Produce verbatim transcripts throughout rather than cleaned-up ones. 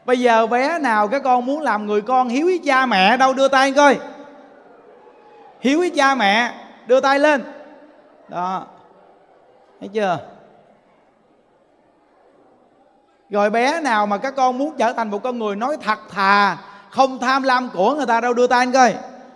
Bây giờ bé nào các con muốn làm người con hiếu với cha mẹ đâu, đưa tay coi. Hiếu với cha mẹ, đưa tay lên. Đó, thấy chưa? Rồi bé nào mà các con muốn trở thành một con người nói thật thà, không tham lam của người ta đâu, đưa tay anh coi.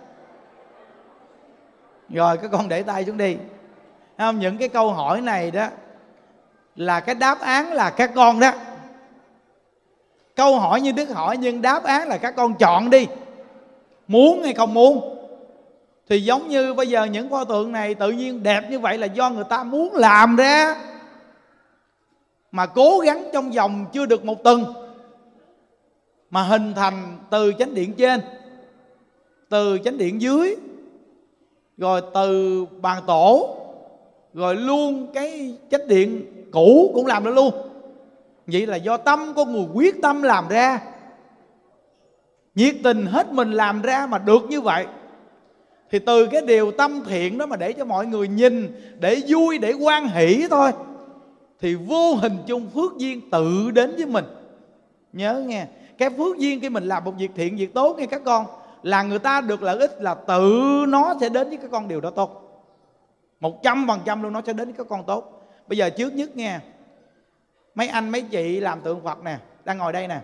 Rồi các con để tay xuống đi. Thấy không? Những cái câu hỏi này đó là cái đáp án là các con đó. Câu hỏi như Đức hỏi, nhưng đáp án là các con chọn đi, muốn hay không muốn. Thì giống như bây giờ những pho tượng này tự nhiên đẹp như vậy là do người ta muốn làm ra, mà cố gắng trong vòng chưa được một tuần mà hình thành từ chánh điện trên, từ chánh điện dưới, rồi từ bàn tổ, rồi luôn cái chánh điện cũ cũng làm được luôn. Vậy là do tâm con người quyết tâm làm ra, nhiệt tình hết mình làm ra mà được như vậy. Thì từ cái điều tâm thiện đó mà để cho mọi người nhìn, để vui, để hoan hỷ thôi, thì vô hình chung phước duyên tự đến với mình. Nhớ nghe, cái phước duyên khi mình làm một việc thiện, việc tốt nghe các con, là người ta được lợi ích là tự nó sẽ đến với các con điều đó tốt. Một trăm phần trăm luôn nó sẽ đến với các con tốt. Bây giờ trước nhất nghe, mấy anh mấy chị làm tượng Phật nè, đang ngồi đây nè,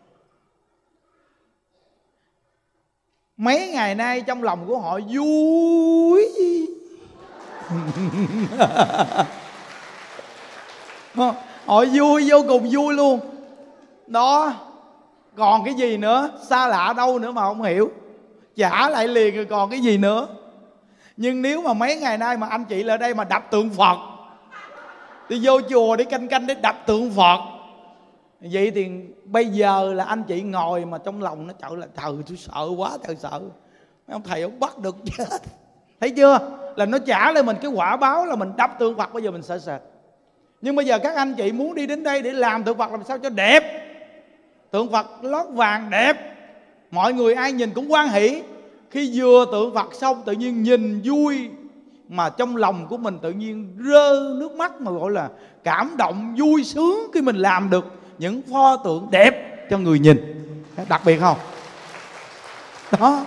mấy ngày nay trong lòng của họ vui họ vui, vô cùng vui luôn đó. Còn cái gì nữa, xa lạ đâu nữa mà không hiểu, trả lại liền rồi còn cái gì nữa. Nhưng nếu mà mấy ngày nay mà anh chị lại đây mà đập tượng Phật, đi vô chùa để canh canh để đập tượng Phật, vậy thì bây giờ là anh chị ngồi mà trong lòng nó trời là trời tôi sợ quá trời sợ, ông thầy ông bắt được chết. Thấy chưa, là nó trả lại mình cái quả báo là mình đập tượng Phật, bây giờ mình sợ sệt. Nhưng bây giờ các anh chị muốn đi đến đây để làm tượng Phật làm sao cho đẹp, tượng Phật lót vàng đẹp, mọi người ai nhìn cũng hoan hỷ. Khi vừa tượng Phật xong tự nhiên nhìn vui, mà trong lòng của mình tự nhiên rơi nước mắt, mà gọi là cảm động vui sướng khi mình làm được những pho tượng đẹp cho người nhìn. Đặc biệt không? Đó.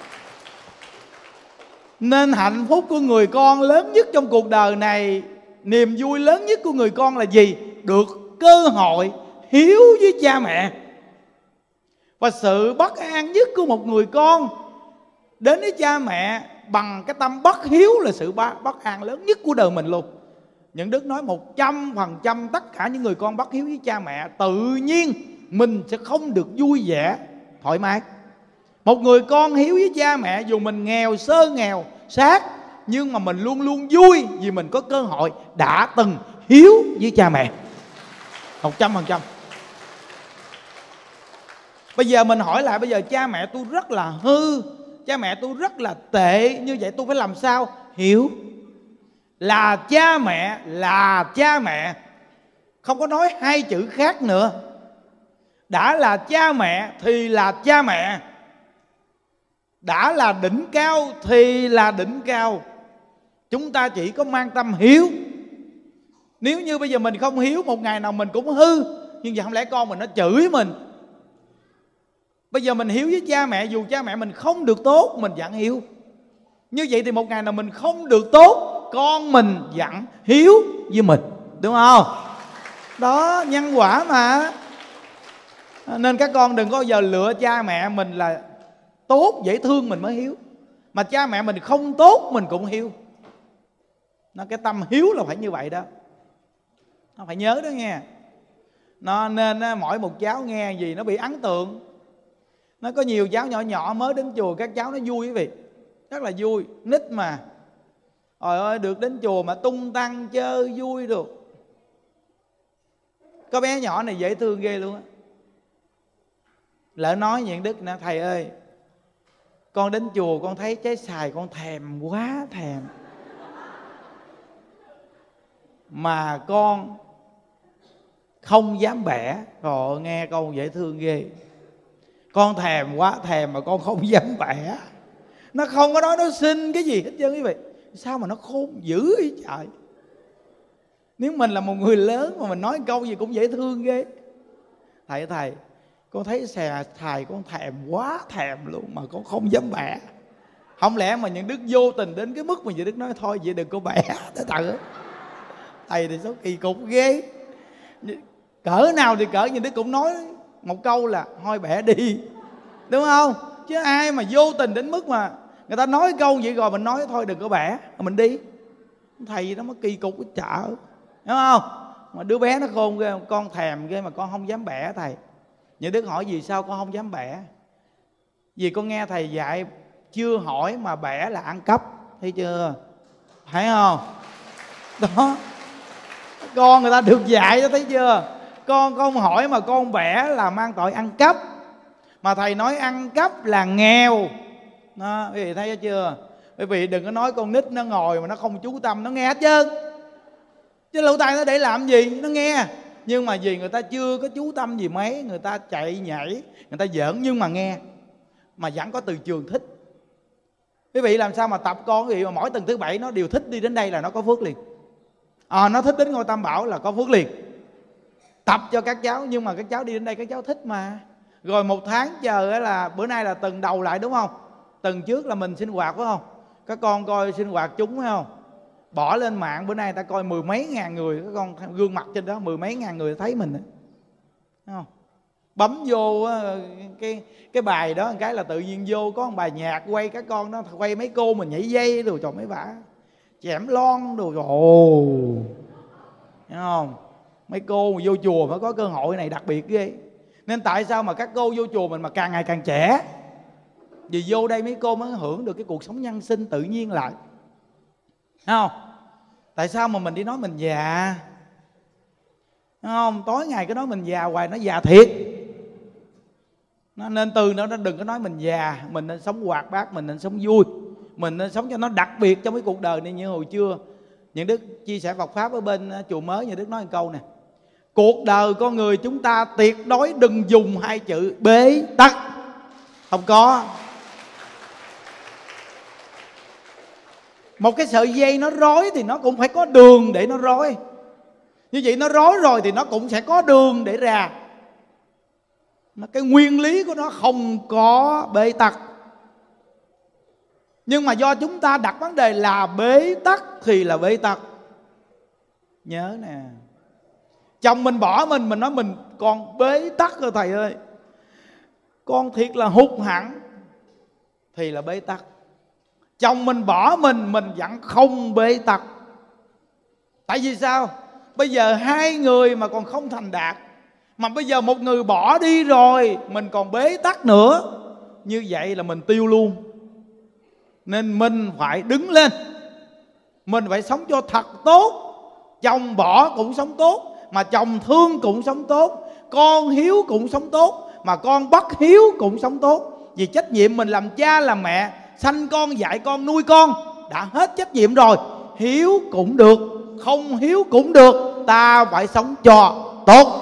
Nên hạnh phúc của người con lớn nhất trong cuộc đời này, niềm vui lớn nhất của người con là gì? Được cơ hội hiếu với cha mẹ. Và sự bất an nhất của một người con đến với cha mẹ bằng cái tâm bất hiếu là sự bất an lớn nhất của đời mình luôn. Những Đức nói một trăm phần trăm tất cả những người con bất hiếu với cha mẹ, tự nhiên mình sẽ không được vui vẻ, thoải mái. Một người con hiếu với cha mẹ, dù mình nghèo sơ nghèo sát, nhưng mà mình luôn luôn vui vì mình có cơ hội đã từng hiếu với cha mẹ. Một trăm phần trăm. Bây giờ mình hỏi lại, bây giờ cha mẹ tôi rất là hư, cha mẹ tôi rất là tệ, như vậy tôi phải làm sao? Hiếu. Là cha mẹ, là cha mẹ, không có nói hai chữ khác nữa. Đã là cha mẹ thì là cha mẹ, đã là đỉnh cao thì là đỉnh cao. Chúng ta chỉ có mang tâm hiếu. Nếu như bây giờ mình không hiếu, một ngày nào mình cũng hư. Nhưng giờ không lẽ con mình nó chửi mình. Bây giờ mình hiếu với cha mẹ, dù cha mẹ mình không được tốt mình vẫn hiếu. Như vậy thì một ngày nào mình không được tốt, con mình vẫn hiếu với mình, đúng không? Đó, nhân quả mà. Nên các con đừng có bao giờ lựa cha mẹ mình là tốt, dễ thương mình mới hiếu, mà cha mẹ mình không tốt mình cũng hiếu. Nó cái tâm hiếu là phải như vậy đó. Nó phải nhớ đó nghe. Nó nên mỗi một cháu nghe gì nó bị ấn tượng. Nó có nhiều cháu nhỏ nhỏ mới đến chùa, các cháu nó vui quý vị, rất là vui, nít mà. Trời ơi, được đến chùa mà tung tăng chơi vui được. Có bé nhỏ này dễ thương ghê luôn á. Lỡ nói chuyện Đức nè, thầy ơi, con đến chùa con thấy trái xoài con thèm quá thèm, mà con không dám bẻ. Rồi nghe con dễ thương ghê. Con thèm quá thèm mà con không dám bẻ. Nó không có nói nó xin cái gì hết trơn quý vị. Sao mà nó khôn dữ vậy trời. Nếu mình là một người lớn mà mình nói câu gì cũng dễ thương ghê. Thầy thầy Con thấy xè thầy con thèm quá thèm luôn mà con không dám bẻ. Không lẽ mà những Đức vô tình đến cái mức mà những Đức nói thôi vậy đừng có bẻ. Thầy thầy thì số kỳ cục ghê. Cỡ nào thì cỡ, những Đức cũng nói một câu là thôi bẻ đi, đúng không? Chứ ai mà vô tình đến mức mà người ta nói câu vậy rồi mình nói thôi đừng có bẻ, mình đi. Thầy nó mới kỳ cục cái chợ, đúng không? Mà đứa bé nó khôn ghê, con thèm ghê mà con không dám bẻ thầy. Những Đức hỏi vì sao con không dám bẻ? Vì con nghe thầy dạy chưa hỏi mà bẻ là ăn cắp, thấy chưa? Thấy không? Đó, con người ta được dạy đó, thấy chưa? Con không hỏi mà con bẻ là mang tội ăn cắp. Mà thầy nói ăn cắp là nghèo đó, quý vị thấy chưa? Quý vị đừng có nói con nít nó ngồi mà nó không chú tâm, nó nghe hết trơn. Chứ lỗ tai nó để làm gì? Nó nghe. Nhưng mà vì người ta chưa có chú tâm gì mấy, người ta chạy nhảy, người ta giỡn nhưng mà nghe. Mà vẫn có từ trường thích. Quý vị làm sao mà tập con quý vị mà mỗi tuần thứ bảy nó đều thích đi đến đây là nó có phước liền. À, nó thích đến ngôi Tam Bảo là có phước liền. Tập cho các cháu, nhưng mà các cháu đi đến đây các cháu thích mà. Rồi một tháng chờ là bữa nay là tuần đầu lại, đúng không? Tuần trước là mình sinh hoạt phải không? Các con coi sinh hoạt chúng phải không? Bỏ lên mạng bữa nay ta coi mười mấy ngàn người, các con gương mặt trên đó mười mấy ngàn người thấy mình, thấy không? Bấm vô cái cái bài đó một cái là tự nhiên vô có một bài nhạc quay các con đó, quay mấy cô mình nhảy dây rồi tròn mấy bả chẻm lon đồ rồi, ồ, thấy không? Mấy cô mà vô chùa phải có cơ hội này đặc biệt ghê. Nên tại sao mà các cô vô chùa mình mà càng ngày càng trẻ? Vì vô đây mấy cô mới hưởng được cái cuộc sống nhân sinh tự nhiên lại, thấy không? Tại sao mà mình đi nói mình già, thấy không? Tối ngày cứ nói mình già hoài, nó già thiệt. Nó nên từ nó đừng có nói mình già. Mình nên sống hoạt bát, mình nên sống vui, mình nên sống cho nó đặc biệt trong cái cuộc đời này. Như hồi trưa những Đức chia sẻ Phật Pháp ở bên chùa mới, những Đức nói một câu nè: cuộc đời con người chúng ta tuyệt đối đừng dùng hai chữ bế tắc. Không có. Một cái sợi dây nó rối thì nó cũng phải có đường để nó rối. Như vậy nó rối rồi thì nó cũng sẽ có đường để ra. Cái nguyên lý của nó không có bế tắc. Nhưng mà do chúng ta đặt vấn đề là bế tắc thì là bế tắc. Nhớ nè, chồng mình bỏ mình, mình nói mình còn bế tắc rồi thầy ơi, con thiệt là hụt hẳn, thì là bế tắc. Chồng mình bỏ mình, mình vẫn không bế tắc. Tại vì sao? Bây giờ hai người mà còn không thành đạt, mà bây giờ một người bỏ đi rồi mình còn bế tắc nữa, như vậy là mình tiêu luôn. Nên mình phải đứng lên, mình phải sống cho thật tốt. Chồng bỏ cũng sống tốt, mà chồng thương cũng sống tốt. Con hiếu cũng sống tốt, mà con bất hiếu cũng sống tốt. Vì trách nhiệm mình làm cha làm mẹ, sanh con dạy con nuôi con, đã hết trách nhiệm rồi. Hiếu cũng được, không hiếu cũng được, ta phải sống cho tốt.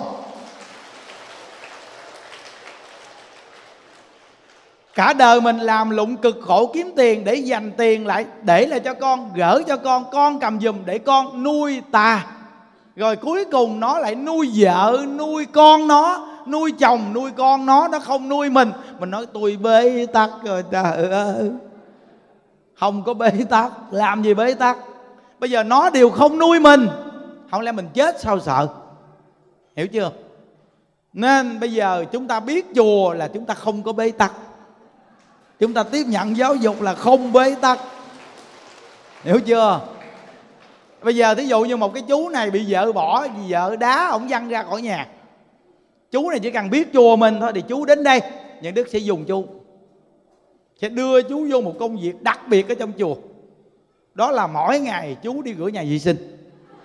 Cả đời mình làm lụng cực khổ kiếm tiền để dành tiền lại, để lại cho con, gửi cho con, con cầm giùm để con nuôi ta. Rồi cuối cùng nó lại nuôi vợ, nuôi con nó, nuôi chồng, nuôi con nó, nó không nuôi mình. Mình nói tôi bế tắc rồi, trời ơi. Không có bế tắc, làm gì bế tắc? Bây giờ nó đều không nuôi mình, không lẽ mình chết sao sợ? Hiểu chưa? Nên bây giờ chúng ta biết chùa là chúng ta không có bế tắc. Chúng ta tiếp nhận giáo dục là không bế tắc. Hiểu chưa? Bây giờ thí dụ như một cái chú này bị vợ bỏ, vì vợ đá ổng văng ra khỏi nhà. Chú này chỉ cần biết chùa mình thôi thì chú đến đây, Những Đức sẽ dùng chú, sẽ đưa chú vô một công việc đặc biệt ở trong chùa. Đó là mỗi ngày chú đi rửa nhà vệ sinh.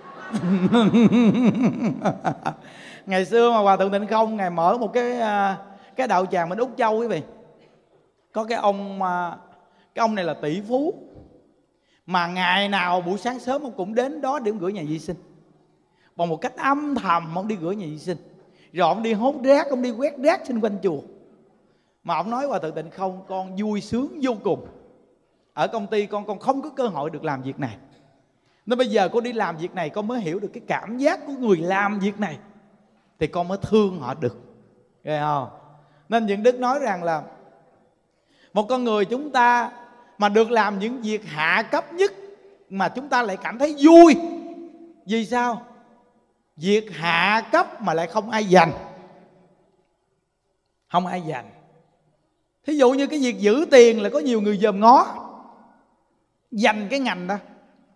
Ngày xưa mà Hòa Thượng Tịnh Không Ngài mở một cái cái đạo tràng bên Úc Châu quý vị. Có cái ông Cái ông này là tỷ phú, mà ngày nào buổi sáng sớm ông cũng đến đó để rửa nhà vệ sinh. Bằng một cách âm thầm ông đi rửa nhà vệ sinh, rồi ông đi hốt rác, ông đi quét rác xung quanh chùa. Mà ông nói Hòa Thượng Tịnh Không, con vui sướng vô cùng. Ở công ty con con không có cơ hội được làm việc này, nên bây giờ con đi làm việc này con mới hiểu được cái cảm giác của người làm việc này, thì con mới thương họ được, nghe không? Nên những Đức nói rằng là một con người chúng ta mà được làm những việc hạ cấp nhất mà chúng ta lại cảm thấy vui. Vì sao? Việc hạ cấp mà lại không ai giành. Không ai giành. Thí dụ như cái việc giữ tiền là có nhiều người dòm ngó, giành cái ngành đó.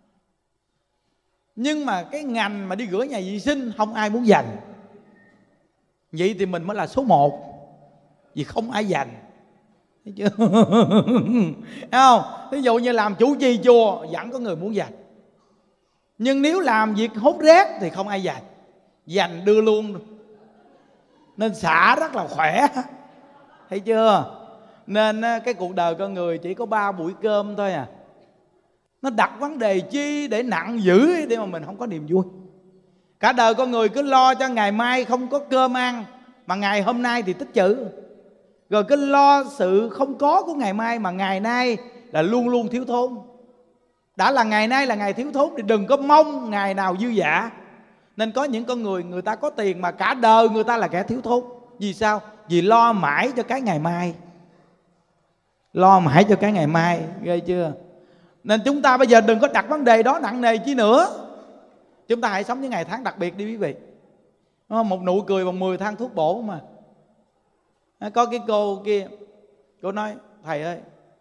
Nhưng mà cái ngành mà đi rửa nhà vệ sinh không ai muốn giành. Vậy thì mình mới là số một, vì không ai giành. Thấy chưa? Thấy không? Ví dụ như làm chủ trì chùa vẫn có người muốn giành. Nhưng nếu làm việc hút rác thì không ai giành. Giành đưa luôn. Nên xã rất là khỏe. Thấy chưa? Nên cái cuộc đời con người chỉ có ba buổi cơm thôi à. Nó đặt vấn đề chi để nặng dữ để mà mình không có niềm vui. Cả đời con người cứ lo cho ngày mai không có cơm ăn, mà ngày hôm nay thì tích trữ. Rồi cứ lo sự không có của ngày mai, mà ngày nay là luôn luôn thiếu thốn. Đã là ngày nay là ngày thiếu thốn thì đừng có mong ngày nào dư dả. Nên có những con người, người ta có tiền mà cả đời người ta là kẻ thiếu thốn. Vì sao? Vì lo mãi cho cái ngày mai. Lo mãi cho cái ngày mai, ghê chưa? Nên chúng ta bây giờ đừng có đặt vấn đề đó nặng nề chi nữa. Chúng ta hãy sống những ngày tháng đặc biệt đi quý vị. Một nụ cười bằng mười thang thuốc bổ mà. Có cái cô kia, cô nói: thầy ơi,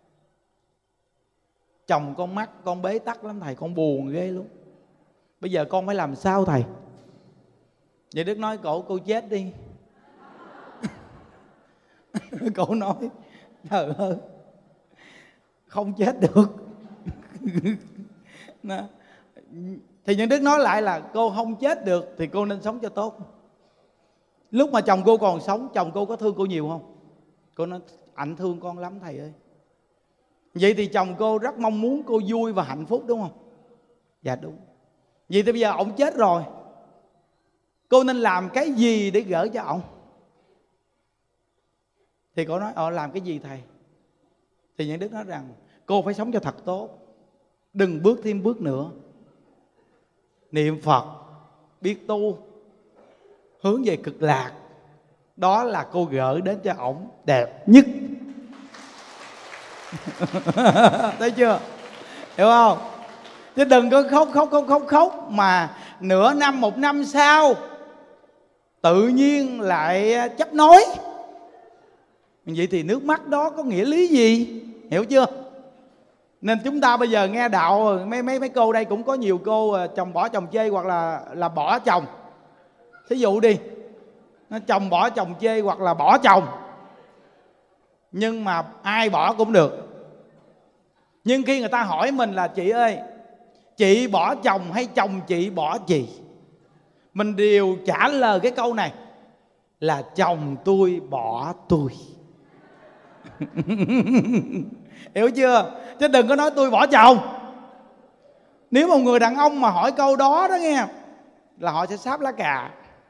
chồng con mắc, con bế tắc lắm thầy, con buồn ghê luôn. Bây giờ con phải làm sao thầy? Vậy Đức nói: cổ cô chết đi. Cổ nói: trời ơi, không chết được. Thì những Đức nói lại là cô không chết được thì cô nên sống cho tốt. Lúc mà chồng cô còn sống, chồng cô có thương cô nhiều không? Cô nói: ảnh thương con lắm thầy ơi. Vậy thì chồng cô rất mong muốn cô vui và hạnh phúc, đúng không? Dạ đúng. Vậy thì bây giờ ổng chết rồi, cô nên làm cái gì để gỡ cho ổng? Thì cô nói: ờ làm cái gì thầy? Thì những Đức nói rằng cô phải sống cho thật tốt, đừng bước thêm bước nữa. Niệm Phật, biết tu, hướng về cực lạc. Đó là cô gỡ đến cho ổng đẹp nhất. Thấy chưa? Hiểu không? Chứ đừng có khóc khóc khóc khóc khóc mà nửa năm một năm sau tự nhiên lại chấp nối. Vậy thì nước mắt đó có nghĩa lý gì? Hiểu chưa? Nên chúng ta bây giờ nghe đạo, mấy mấy mấy cô đây cũng có nhiều cô chồng bỏ chồng chê hoặc là là bỏ chồng. Thí dụ đi, nó chồng bỏ chồng chê hoặc là bỏ chồng, nhưng mà ai bỏ cũng được. Nhưng khi người ta hỏi mình là: chị ơi, chị bỏ chồng hay chồng chị bỏ chị? Mình đều trả lời cái câu này là: chồng tôi bỏ tôi. Hiểu chưa? Chứ đừng có nói tôi bỏ chồng. Nếu một người đàn ông mà hỏi câu đó đó nghe, là họ sẽ sáp lá cà.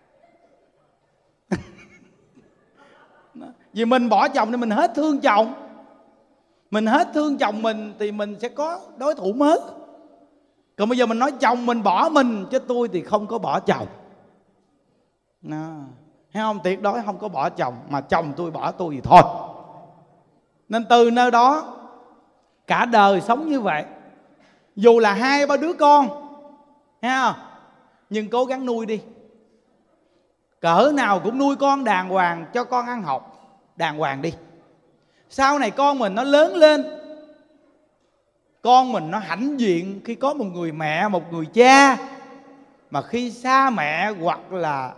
Vì mình bỏ chồng thì mình hết thương chồng. Mình hết thương chồng mình thì mình sẽ có đối thủ mới. Còn bây giờ mình nói chồng mình bỏ mình, chứ tôi thì không có bỏ chồng. Nó, thấy không? Tuyệt đối không có bỏ chồng, mà chồng tôi bỏ tôi thì thôi. Nên từ nơi đó cả đời sống như vậy. Dù là hai ba đứa con, thấy không? Nhưng cố gắng nuôi đi. Cỡ nào cũng nuôi con đàng hoàng, cho con ăn học đàng hoàng đi. Sau này con mình nó lớn lên, con mình nó hãnh diện khi có một người mẹ, một người cha. Mà khi xa mẹ hoặc là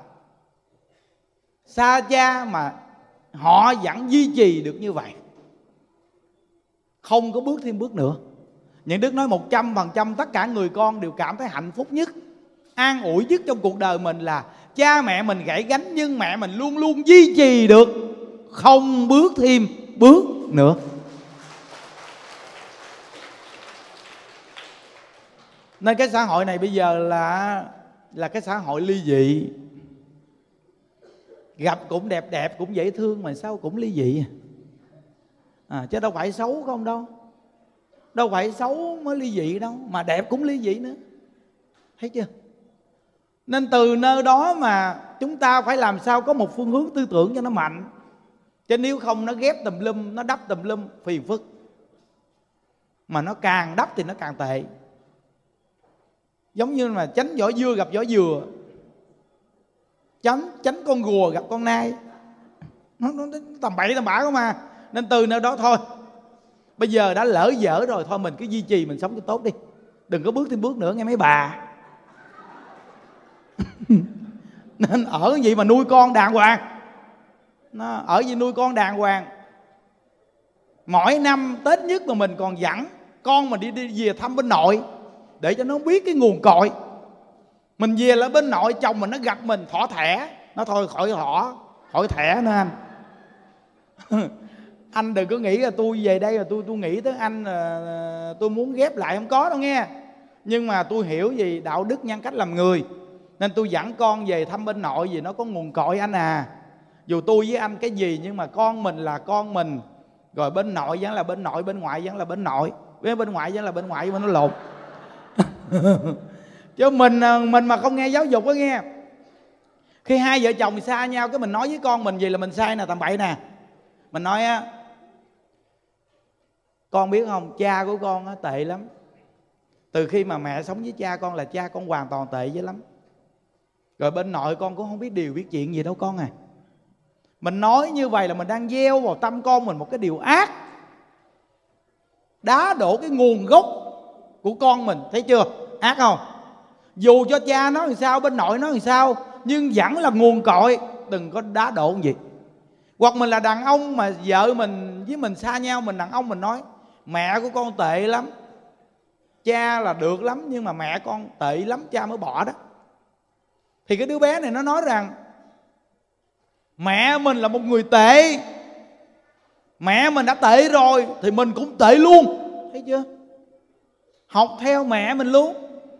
xa cha mà họ vẫn duy trì được như vậy, không có bước thêm bước nữa. Những Đức nói một trăm phần trăm tất cả người con đều cảm thấy hạnh phúc nhất, an ủi nhất trong cuộc đời mình là cha mẹ mình gãy gánh, nhưng mẹ mình luôn luôn duy trì được, không bước thêm bước nữa. Nên cái xã hội này bây giờ là là cái xã hội ly dị. Gặp cũng đẹp đẹp, cũng dễ thương mà sao cũng ly dị à, chứ đâu phải xấu không đâu. Đâu phải xấu mới ly dị đâu, mà đẹp cũng ly dị nữa. Thấy chưa? Nên từ nơi đó mà chúng ta phải làm sao có một phương hướng tư tưởng cho nó mạnh. Chứ nếu không nó ghép tùm lum, nó đắp tùm lum, phiền phức. Mà nó càng đắp thì nó càng tệ. Giống như mà tránh vỏ dưa gặp vỏ dừa, tránh tránh con rùa gặp con nai. Nó, nó, nó tầm bậy tầm bạ không mà. Nên từ nơi đó thôi, bây giờ đã lỡ dở rồi, thôi mình cứ duy trì mình sống cho tốt đi, đừng có bước thêm bước nữa nghe mấy bà. Nên ở cái gì mà nuôi con đàng hoàng, nó ở gì nuôi con đàng hoàng. Mỗi năm Tết nhất mà mình còn dẫn con mình đi đi về thăm bên nội, để cho nó biết cái nguồn cội. Mình về là bên nội chồng mình nó gặp mình thỏ thẻ, nó thôi khỏi thỏ, khỏi thẻ nữa anh. Anh đừng có nghĩ là tôi về đây là tôi tôi nghĩ tới anh là tôi muốn ghép lại, không có đâu nghe. Nhưng mà tôi hiểu gì đạo đức nhân cách làm người, nên tôi dẫn con về thăm bên nội vì nó có nguồn cội anh à. Dù tôi với anh cái gì nhưng mà con mình là con mình, rồi bên nội vẫn là bên nội, bên ngoại vẫn là bên nội, bên bên ngoại vẫn là bên ngoại, bên nó lột. Chứ mình mình mà không nghe giáo dục đó nghe, khi hai vợ chồng xa nhau cái mình nói với con mình gì là mình sai nè, tầm bậy nè. Mình nói á, con biết không, cha của con á tệ lắm. Từ khi mà mẹ sống với cha con là cha con hoàn toàn tệ với lắm. Rồi bên nội con cũng không biết điều biết chuyện gì đâu con à. Mình nói như vậy là mình đang gieo vào tâm con mình một cái điều ác, đá đổ cái nguồn gốc của con mình, thấy chưa, ác không? Dù cho cha nó làm sao, bên nội nó làm sao, nhưng vẫn là nguồn cội, đừng có đá đổ gì. Hoặc mình là đàn ông mà vợ mình với mình xa nhau, mình đàn ông mình nói mẹ của con tệ lắm, cha là được lắm nhưng mà mẹ con tệ lắm, cha mới bỏ đó. Thì cái đứa bé này nó nói rằng mẹ mình là một người tệ, mẹ mình đã tệ rồi thì mình cũng tệ luôn, thấy chưa? Học theo mẹ mình luôn.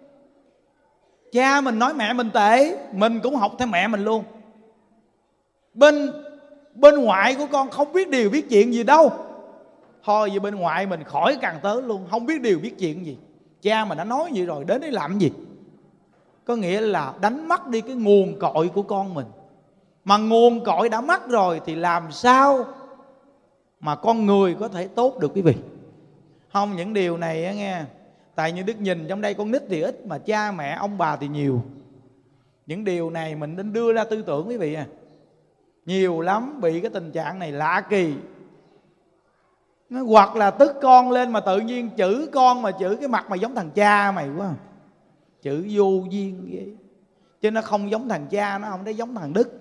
Cha mình nói mẹ mình tệ, mình cũng học theo mẹ mình luôn. Bên bên ngoại của con không biết điều biết chuyện gì đâu, thôi vì bên ngoại mình khỏi càng tới luôn, không biết điều biết chuyện gì. Cha mình đã nói vậy rồi, đến đấy làm gì? Có nghĩa là đánh mất đi cái nguồn cội của con mình. Mà nguồn cội đã mất rồi thì làm sao mà con người có thể tốt được quý vị? Không, những điều này á nghe, tại như Đức nhìn trong đây con nít thì ít mà cha mẹ ông bà thì nhiều. Những điều này mình nên đưa ra tư tưởng quý vị à. Nhiều lắm bị cái tình trạng này lạ kỳ. Nó hoặc là tức con lên mà tự nhiên chửi con mà chửi cái mặt mày giống thằng cha mày quá, chửi vô duyên ghê. Chứ nó không giống thằng cha, nó không thấy giống thằng Đức.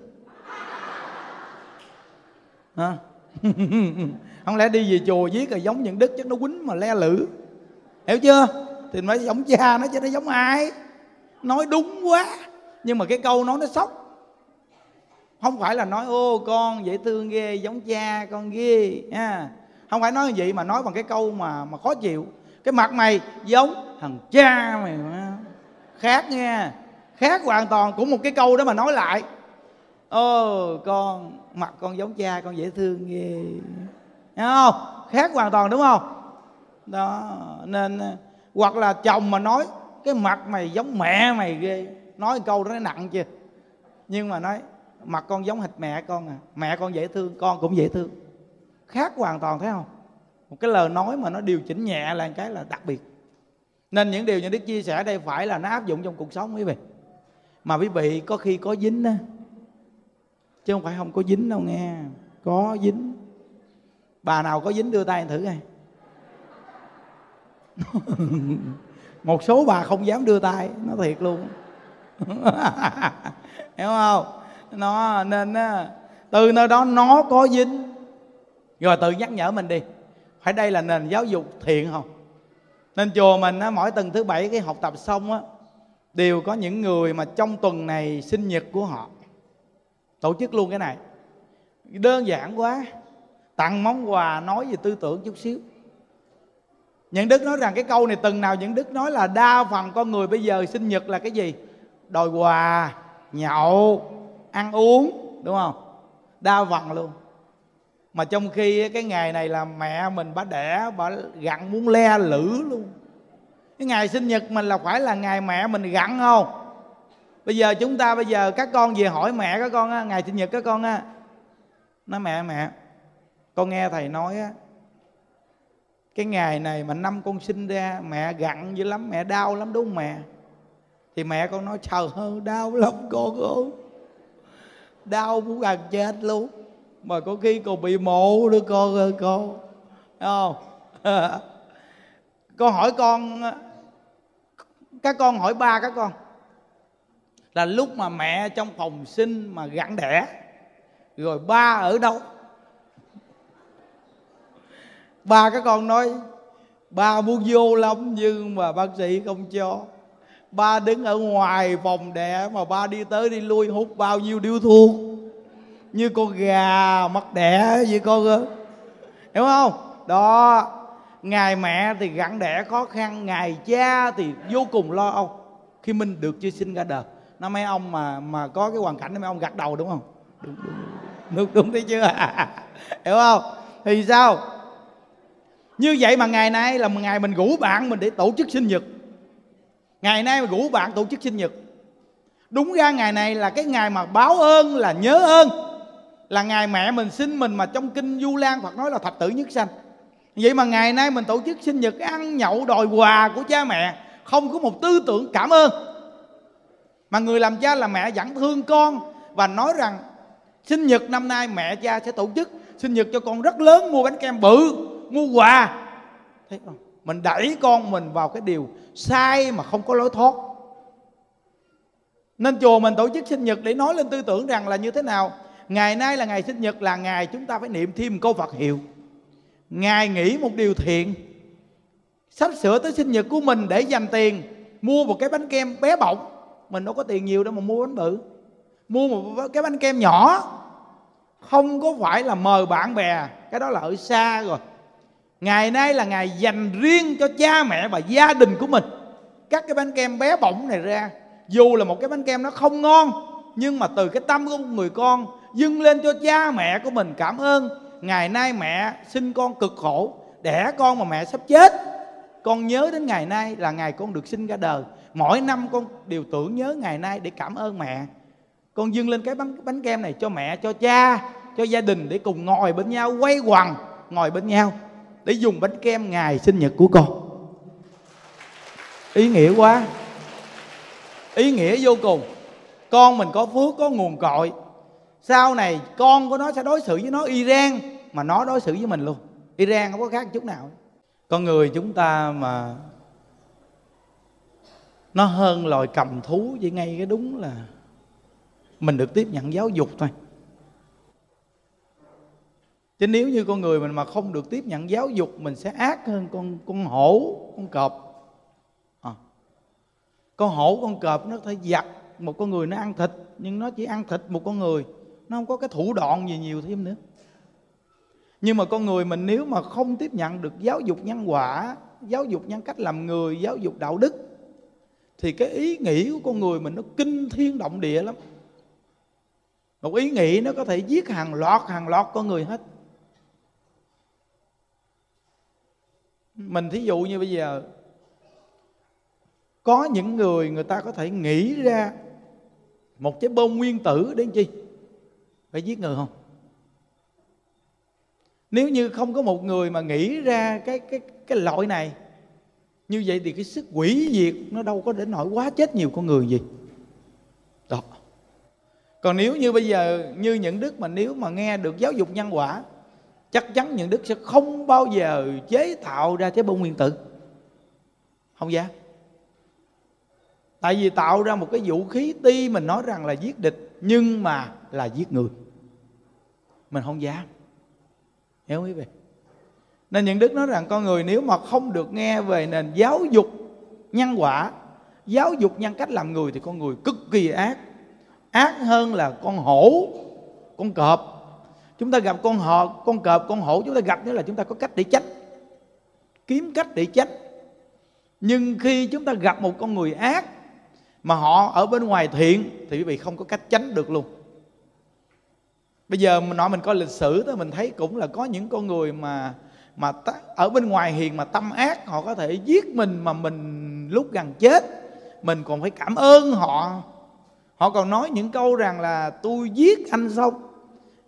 À. Không lẽ đi về chùa viết rồi giống những Đức chắc nó quýnh mà le lử, hiểu chưa? Thì mới giống cha nó chứ nó giống ai. Nói đúng quá, nhưng mà cái câu nói nó sốc. Không phải là nói ô con dễ thương ghê, giống cha con ghê à. Không phải nói như vậy mà nói bằng cái câu mà mà khó chịu. Cái mặt mày giống thằng cha mày mà. Khác nha, khác hoàn toàn. Cũng một cái câu đó mà nói lại, ô con mặt con giống cha con dễ thương ghê, thấy không? Khác hoàn toàn đúng không? Đó, nên hoặc là chồng mà nói cái mặt mày giống mẹ mày ghê, nói câu đó nó nặng chưa. Nhưng mà nói mặt con giống hệt mẹ con à, mẹ con dễ thương, con cũng dễ thương. Khác hoàn toàn, thấy không? Một cái lời nói mà nó điều chỉnh nhẹ là cái là đặc biệt. Nên những điều như Đức chia sẻ ở đây phải là nó áp dụng trong cuộc sống quý vị. Mà quý vị có khi có dính á, chứ không phải không có dính đâu nghe. Có dính. Bà nào có dính đưa tay thử coi. Một số bà không dám đưa tay, nó thiệt luôn. Hiểu không? Nó nên á, từ nơi đó nó có dính, rồi tự nhắc nhở mình đi, phải đây là nền giáo dục thiện không? Nên chùa mình á, mỗi tuần thứ bảy cái học tập xong á, đều có những người mà trong tuần này sinh nhật của họ, tổ chức luôn cái này. Đơn giản quá, tặng món quà, nói về tư tưởng chút xíu. Những Đức nói rằng cái câu này từng nào Những Đức nói là đa phần con người bây giờ sinh nhật là cái gì? Đòi quà, nhậu, ăn uống, đúng không? Đa phần luôn. Mà trong khi cái ngày này là mẹ mình bà đẻ, bà gặn muốn le lử luôn. Cái ngày sinh nhật mình là phải là ngày mẹ mình gặn không? Bây giờ chúng ta bây giờ các con về hỏi mẹ các con á, ngày sinh nhật các con á, nói mẹ mẹ Con nghe thầy nói á, cái ngày này mà năm con sinh ra mẹ gặn dữ lắm, mẹ đau lắm đúng không mẹ? Thì mẹ con nói trời ơi đau lắm con ơi, đau muốn gần chết luôn, mà có khi còn bị mổ nữa con ơi con, thấy không? Con hỏi con, các con hỏi ba các con là lúc mà mẹ trong phòng sinh mà gặn đẻ, rồi ba ở đâu? Ba các con nói ba muốn vô lắm nhưng mà bác sĩ không cho. Ba đứng ở ngoài phòng đẻ mà ba đi tới đi lui hút bao nhiêu điếu thuốc, như con gà mắc đẻ vậy con ơi, hiểu không? Đó, ngày mẹ thì gặn đẻ khó khăn, ngày cha thì vô cùng lo âu khi mình được chưa sinh ra đời. Nó mấy ông mà mà có cái hoàn cảnh đó mấy ông gật đầu đúng không? Đúng đúng đúng, đúng thấy chưa? Hiểu không? Thì sao? Như vậy mà ngày nay là một ngày mình rủ bạn mình để tổ chức sinh nhật. Ngày nay mà rủ bạn tổ chức sinh nhật. Đúng ra ngày này là cái ngày mà báo ơn, là nhớ ơn, là ngày mẹ mình sinh mình, mà trong kinh Du Lan Phật nói là thập tử nhất sanh. Vậy mà ngày nay mình tổ chức sinh nhật ăn nhậu đòi quà của cha mẹ, không có một tư tưởng cảm ơn. Mà người làm cha làm mẹ vẫn thương con và nói rằng sinh nhật năm nay mẹ cha sẽ tổ chức sinh nhật cho con rất lớn, mua bánh kem bự, mua quà. Thấy không? Mình đẩy con mình vào cái điều sai mà không có lối thoát. Nên chùa mình tổ chức sinh nhật để nói lên tư tưởng rằng là như thế nào. Ngày nay là ngày sinh nhật, là ngày chúng ta phải niệm thêm một câu Phật hiệu, Ngài nghĩ một điều thiện, sắp sửa tới sinh nhật của mình để dành tiền mua một cái bánh kem bé bỏng. Mình đâu có tiền nhiều đâu mà mua bánh bự. Mua một cái bánh kem nhỏ, không có phải là mời bạn bè, cái đó là ở xa rồi. Ngày nay là ngày dành riêng cho cha mẹ và gia đình của mình. Cắt cái bánh kem bé bỏng này ra, dù là một cái bánh kem nó không ngon, nhưng mà từ cái tâm của một người con dâng lên cho cha mẹ của mình cảm ơn. Ngày nay mẹ sinh con cực khổ, đẻ con mà mẹ sắp chết, con nhớ đến ngày nay là ngày con được sinh ra đời. Mỗi năm con đều tưởng nhớ ngày nay để cảm ơn mẹ. Con dâng lên cái bánh, bánh kem này cho mẹ, cho cha, cho gia đình, để cùng ngồi bên nhau, quay quần ngồi bên nhau để dùng bánh kem ngày sinh nhật của con. Ý nghĩa quá, ý nghĩa vô cùng. Con mình có phước, có nguồn cội, sau này con của nó sẽ đối xử với nó y rang mà nó đối xử với mình luôn, y rang, không có khác chút nào. Con người chúng ta mà nó hơn loài cầm thú, chỉ ngay cái đúng là mình được tiếp nhận giáo dục thôi. Chứ nếu như con người mình mà không được tiếp nhận giáo dục, mình sẽ ác hơn con con hổ, con cọp. À, con hổ, con cọp nó thể giặt một con người nó ăn thịt, nhưng nó chỉ ăn thịt một con người, nó không có cái thủ đoạn gì nhiều thêm nữa. Nhưng mà con người mình nếu mà không tiếp nhận được giáo dục nhân quả, giáo dục nhân cách làm người, giáo dục đạo đức, thì cái ý nghĩ của con người mình nó kinh thiên động địa lắm. Một ý nghĩ nó có thể giết hàng loạt hàng loạt con người hết. Mình thí dụ như bây giờ có những người, người ta có thể nghĩ ra một cái bom nguyên tử đến chi phải giết người không? Nếu như không có một người mà nghĩ ra cái cái cái loại này, như vậy thì cái sức hủy diệt nó đâu có đến nỗi quá chết nhiều con người gì. Đó. Còn nếu như bây giờ như những đức mà nếu mà nghe được giáo dục nhân quả, chắc chắn những đức sẽ không bao giờ chế tạo ra cái bom nguyên tử. Không dám. Tại vì tạo ra một cái vũ khí, tuy mình nói rằng là giết địch nhưng mà là giết người, mình không dám. Hiểu quý vị? Nên những đức nói rằng con người nếu mà không được nghe về nền giáo dục nhân quả, giáo dục nhân cách làm người, thì con người cực kỳ ác. Ác hơn là con hổ, con cọp. Chúng ta gặp con họ, con cọp, con hổ, chúng ta gặp nữa là chúng ta có cách để tránh, kiếm cách để tránh. Nhưng khi chúng ta gặp một con người ác mà họ ở bên ngoài thiện, thì quý vị không có cách tránh được luôn. Bây giờ mình nói mình coi lịch sử đó, mình thấy cũng là có những con người mà mà ở bên ngoài hiền mà tâm ác, họ có thể giết mình mà mình lúc gần chết mình còn phải cảm ơn họ. Họ còn nói những câu rằng là tôi giết anh xong,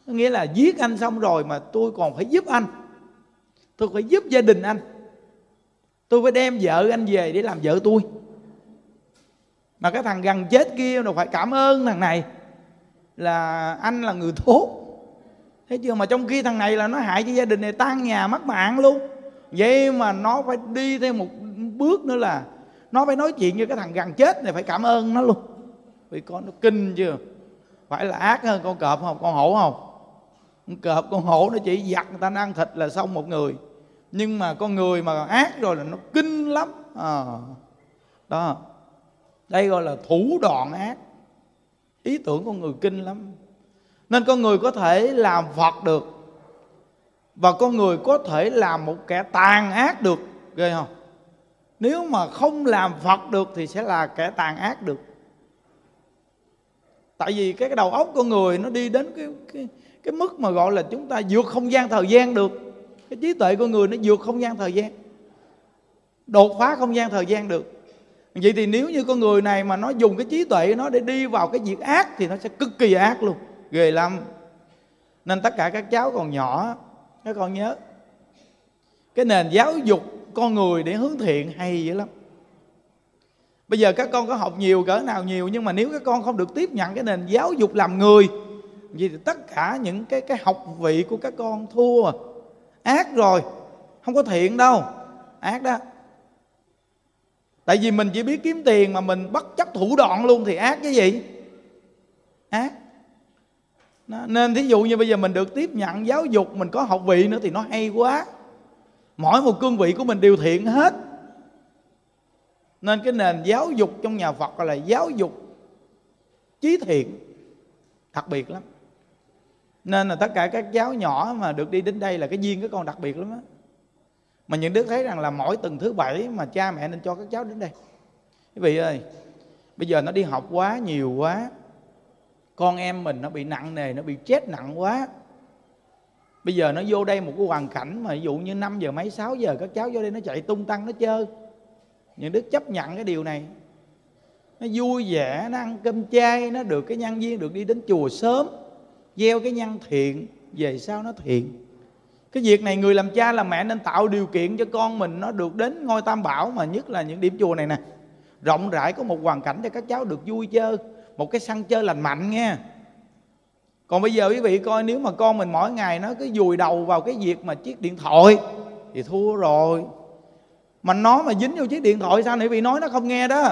Nghĩa là giết anh xong rồi mà tôi còn phải giúp anh, tôi phải giúp gia đình anh, tôi phải đem vợ anh về để làm vợ tôi. Mà cái thằng gần chết kia nó phải cảm ơn thằng này là anh là người tốt. Thấy chưa? Mà trong khi thằng này là nó hại cho gia đình này tan nhà mất mạng luôn. Vậy mà nó phải đi thêm một bước nữa là nó phải nói chuyện với cái thằng gần chết này, phải cảm ơn nó luôn. Vì con nó kinh chưa? Phải là ác hơn con cọp không? Con hổ không? Con cọp con hổ nó chỉ giặt người ta ăn thịt là xong một người. Nhưng mà con người mà ác rồi là nó kinh lắm à. Đó, đây gọi là thủ đoạn ác. Ý tưởng con người kinh lắm. Nên con người có thể làm Phật được, và con người có thể làm một kẻ tàn ác được. Ghê không? Nếu mà không làm Phật được thì sẽ là kẻ tàn ác được. Tại vì cái, cái đầu óc con người nó đi đến cái, cái, cái mức mà gọi là chúng ta vượt không gian thời gian được. Cái trí tuệ con người nó vượt không gian thời gian, đột phá không gian thời gian được. Vậy thì nếu như con người này mà nó dùng cái trí tuệ nó để đi vào cái việc ác thì nó sẽ cực kỳ ác luôn, ghê lắm. Nên tất cả các cháu còn nhỏ, các con nhớ, cái nền giáo dục con người để hướng thiện hay dữ lắm. Bây giờ các con có học nhiều cỡ nào nhiều, nhưng mà nếu các con không được tiếp nhận cái nền giáo dục làm người, vì thì tất cả những cái, cái học vị của các con thua, ác rồi, không có thiện đâu, ác đó. Tại vì mình chỉ biết kiếm tiền mà mình bất chấp thủ đoạn luôn thì ác cái gì? Ác đó. Nên thí dụ như bây giờ mình được tiếp nhận giáo dục, mình có học vị nữa thì nó hay quá. Mỗi một cương vị của mình đều thiện hết. Nên cái nền giáo dục trong nhà Phật gọi là giáo dục chí thiện, đặc biệt lắm. Nên là tất cả các cháu nhỏ mà được đi đến đây là cái duyên các con đặc biệt lắm á. Mà những đứa thấy rằng là mỗi tuần thứ bảy mà cha mẹ nên cho các cháu đến đây. Quý vị ơi, bây giờ nó đi học quá nhiều quá, con em mình nó bị nặng nề, nó bị stress nặng quá. Bây giờ nó vô đây một cái hoàn cảnh mà ví dụ như năm giờ mấy sáu giờ các cháu vô đây nó chạy tung tăng nó chơi. Những đứa chấp nhận cái điều này, nó vui vẻ, nó ăn cơm chay, nó được cái nhân viên được đi đến chùa sớm, gieo cái nhân thiện, về sau nó thiện. Cái việc này người làm cha làm mẹ nên tạo điều kiện cho con mình nó được đến ngôi Tam Bảo, mà nhất là những điểm chùa này nè, rộng rãi có một hoàn cảnh để các cháu được vui chơi, một cái sân chơi lành mạnh nghe. Còn bây giờ quý vị coi, nếu mà con mình mỗi ngày nó cứ vùi đầu vào cái việc mà chiếc điện thoại thì thua rồi. Mà nó mà dính vô chiếc điện thoại sao này quý vị nói nó không nghe đó.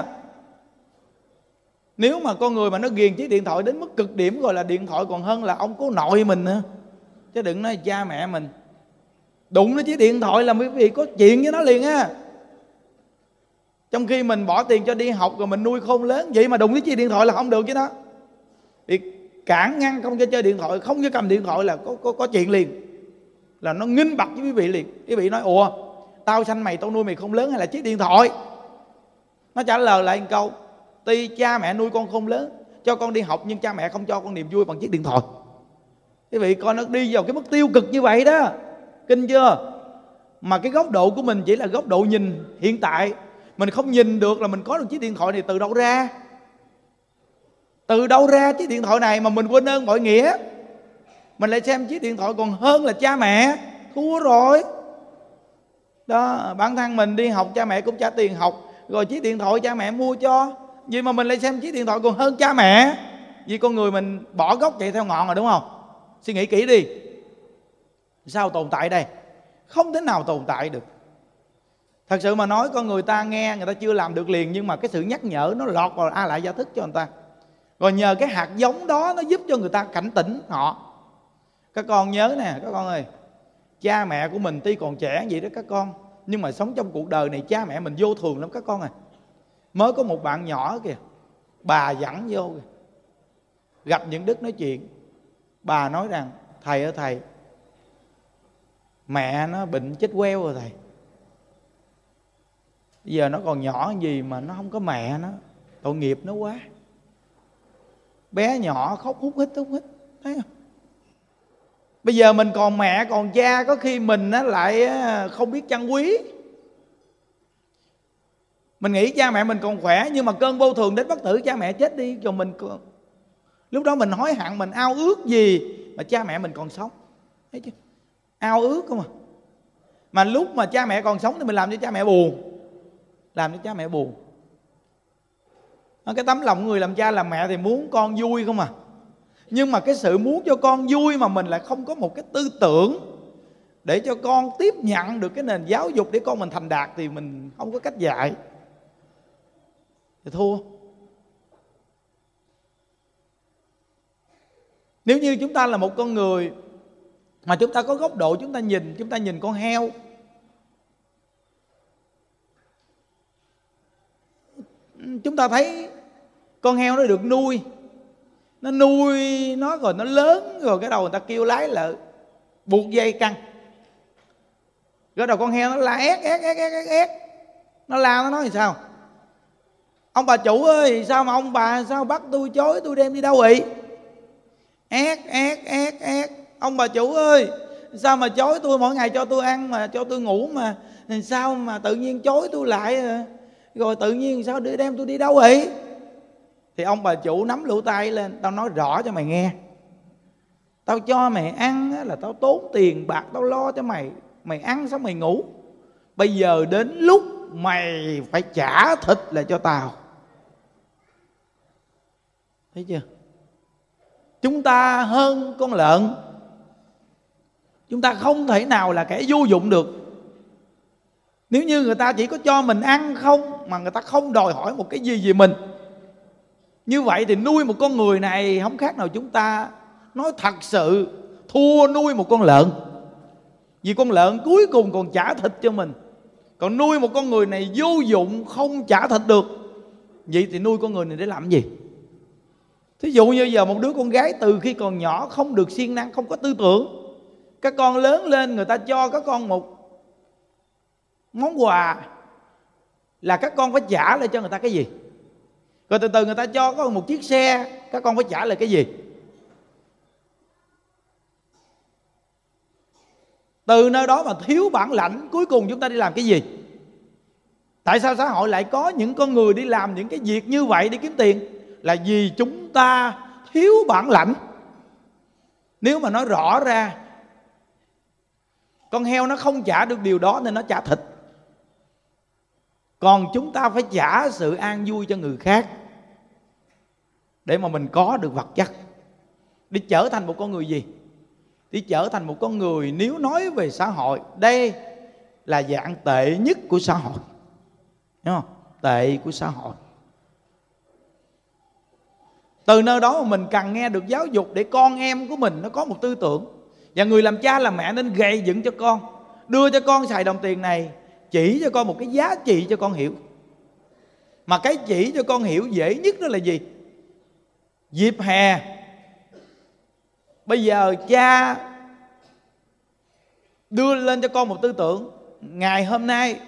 Nếu mà con người mà nó ghiền chiếc điện thoại đến mức cực điểm rồi là điện thoại còn hơn là ông cố nội mình nữa, chứ đừng nói cha mẹ mình. Đụng nó chiếc điện thoại là quý vị có chuyện với nó liền á. Trong khi mình bỏ tiền cho đi học rồi mình nuôi khôn lớn, vậy mà đụng cái chiếc điện thoại là không được chứ đó. Thì cản ngăn không cho chơi điện thoại, không cho cầm điện thoại là có, có, có chuyện liền, là nó nghinh bặt với quý vị liền. Quý vị nói ủa, tao sanh mày, tao nuôi mày không lớn hay là chiếc điện thoại? Nó trả lời lại một câu, tuy cha mẹ nuôi con không lớn, cho con đi học, nhưng cha mẹ không cho con niềm vui bằng chiếc điện thoại. Quý vị coi nó đi vào cái mức tiêu cực như vậy đó, kinh chưa? Mà cái góc độ của mình chỉ là góc độ nhìn hiện tại, mình không nhìn được là mình có được chiếc điện thoại này từ đâu ra. Từ đâu ra chiếc điện thoại này mà mình quên ơn mọi nghĩa, mình lại xem chiếc điện thoại còn hơn là cha mẹ, thua rồi. Đó, bản thân mình đi học cha mẹ cũng trả tiền học, rồi chiếc điện thoại cha mẹ mua cho, vậy mà mình lại xem chiếc điện thoại còn hơn cha mẹ. Vì con người mình bỏ gốc chạy theo ngọn rồi, đúng không? Suy nghĩ kỹ đi. Sao tồn tại đây? Không thể nào tồn tại được. Thật sự mà nói, con người ta nghe người ta chưa làm được liền, nhưng mà cái sự nhắc nhở nó lọt vào A Lại Gia Thức cho người ta. Rồi nhờ cái hạt giống đó nó giúp cho người ta cảnh tỉnh họ. Các con nhớ nè, các con ơi, cha mẹ của mình tuy còn trẻ vậy đó các con, nhưng mà sống trong cuộc đời này cha mẹ mình vô thường lắm các con à. Mới có một bạn nhỏ kìa, bà dẫn vô kìa, gặp những Đức nói chuyện. Bà nói rằng thầy ơi thầy, mẹ nó bệnh chết queo rồi thầy. Bây giờ nó còn nhỏ gì mà nó không có mẹ nó, tội nghiệp nó quá. Bé nhỏ khóc hút hít hút hít, thấy không? Bây giờ mình còn mẹ còn cha, có khi mình lại không biết trân quý. Mình nghĩ cha mẹ mình còn khỏe, nhưng mà cơn vô thường đến bất tử cha mẹ chết đi, rồi mình lúc đó mình hối hận, mình ao ước gì mà cha mẹ mình còn sống. Thấy chưa? Ao ước không à. Mà lúc mà cha mẹ còn sống thì mình làm cho cha mẹ buồn, làm cho cha mẹ buồn. Cái tấm lòng người làm cha làm mẹ thì muốn con vui không à. Nhưng mà cái sự muốn cho con vui mà mình lại không có một cái tư tưởng để cho con tiếp nhận được cái nền giáo dục để con mình thành đạt, thì mình không có cách dạy, thì thua. Nếu như chúng ta là một con người mà chúng ta có góc độ, chúng ta nhìn chúng ta nhìn con heo, chúng ta thấy con heo nó được nuôi, nó nuôi nó rồi nó lớn rồi, cái đầu người ta kêu lái là buộc dây căng, cái đầu con heo nó la ét ét ét ét ét, nó la nó nói thì sao? Ông bà chủ ơi, sao mà ông bà sao bắt tôi chối tôi đem đi đâu vậy? Ét ét ét ét. Ông bà chủ ơi, sao mà chối tôi, mỗi ngày cho tôi ăn mà cho tôi ngủ mà sao mà tự nhiên chối tôi lại, rồi tự nhiên sao để đem tôi đi đâu vậy? Thì ông bà chủ nắm lỗ tai lên, tao nói rõ cho mày nghe. Tao cho mày ăn là tao tốn tiền bạc, tao lo cho mày, mày ăn xong mày ngủ. Bây giờ đến lúc mày phải trả thịt là cho tao. Thấy chưa? Chúng ta hơn con lợn. Chúng ta không thể nào là kẻ vô dụng được. Nếu như người ta chỉ có cho mình ăn không, mà người ta không đòi hỏi một cái gì về mình, như vậy thì nuôi một con người này không khác nào chúng ta nói thật sự thua nuôi một con lợn. Vì con lợn cuối cùng còn trả thịt cho mình, còn nuôi một con người này vô dụng không trả thịt được. Vậy thì nuôi con người này để làm gì? Thí dụ như giờ một đứa con gái từ khi còn nhỏ không được siêng năng, không có tư tưởng, các con lớn lên người ta cho các con một món quà là các con phải trả lại cho người ta cái gì? Rồi từ từ người ta cho có một chiếc xe, các con phải trả lại cái gì? Từ nơi đó mà thiếu bản lãnh, cuối cùng chúng ta đi làm cái gì? Tại sao xã hội lại có những con người đi làm những cái việc như vậy để kiếm tiền? Là vì chúng ta thiếu bản lãnh. Nếu mà nói rõ ra, con heo nó không trả được điều đó nên nó trả thịt. Còn chúng ta phải trả sự an vui cho người khác để mà mình có được vật chất, để trở thành một con người gì? Để trở thành một con người, nếu nói về xã hội, đây là dạng tệ nhất của xã hội. Hiểu không? Tệ của xã hội. Từ nơi đó mà mình cần nghe được giáo dục để con em của mình nó có một tư tưởng. Và người làm cha làm mẹ nên gầy dựng cho con, đưa cho con xài đồng tiền này, chỉ cho con một cái giá trị cho con hiểu. Mà cái chỉ cho con hiểu dễ nhất đó là gì? Dịp hè, bây giờ cha đưa lên cho con một tư tưởng. Ngày hôm nay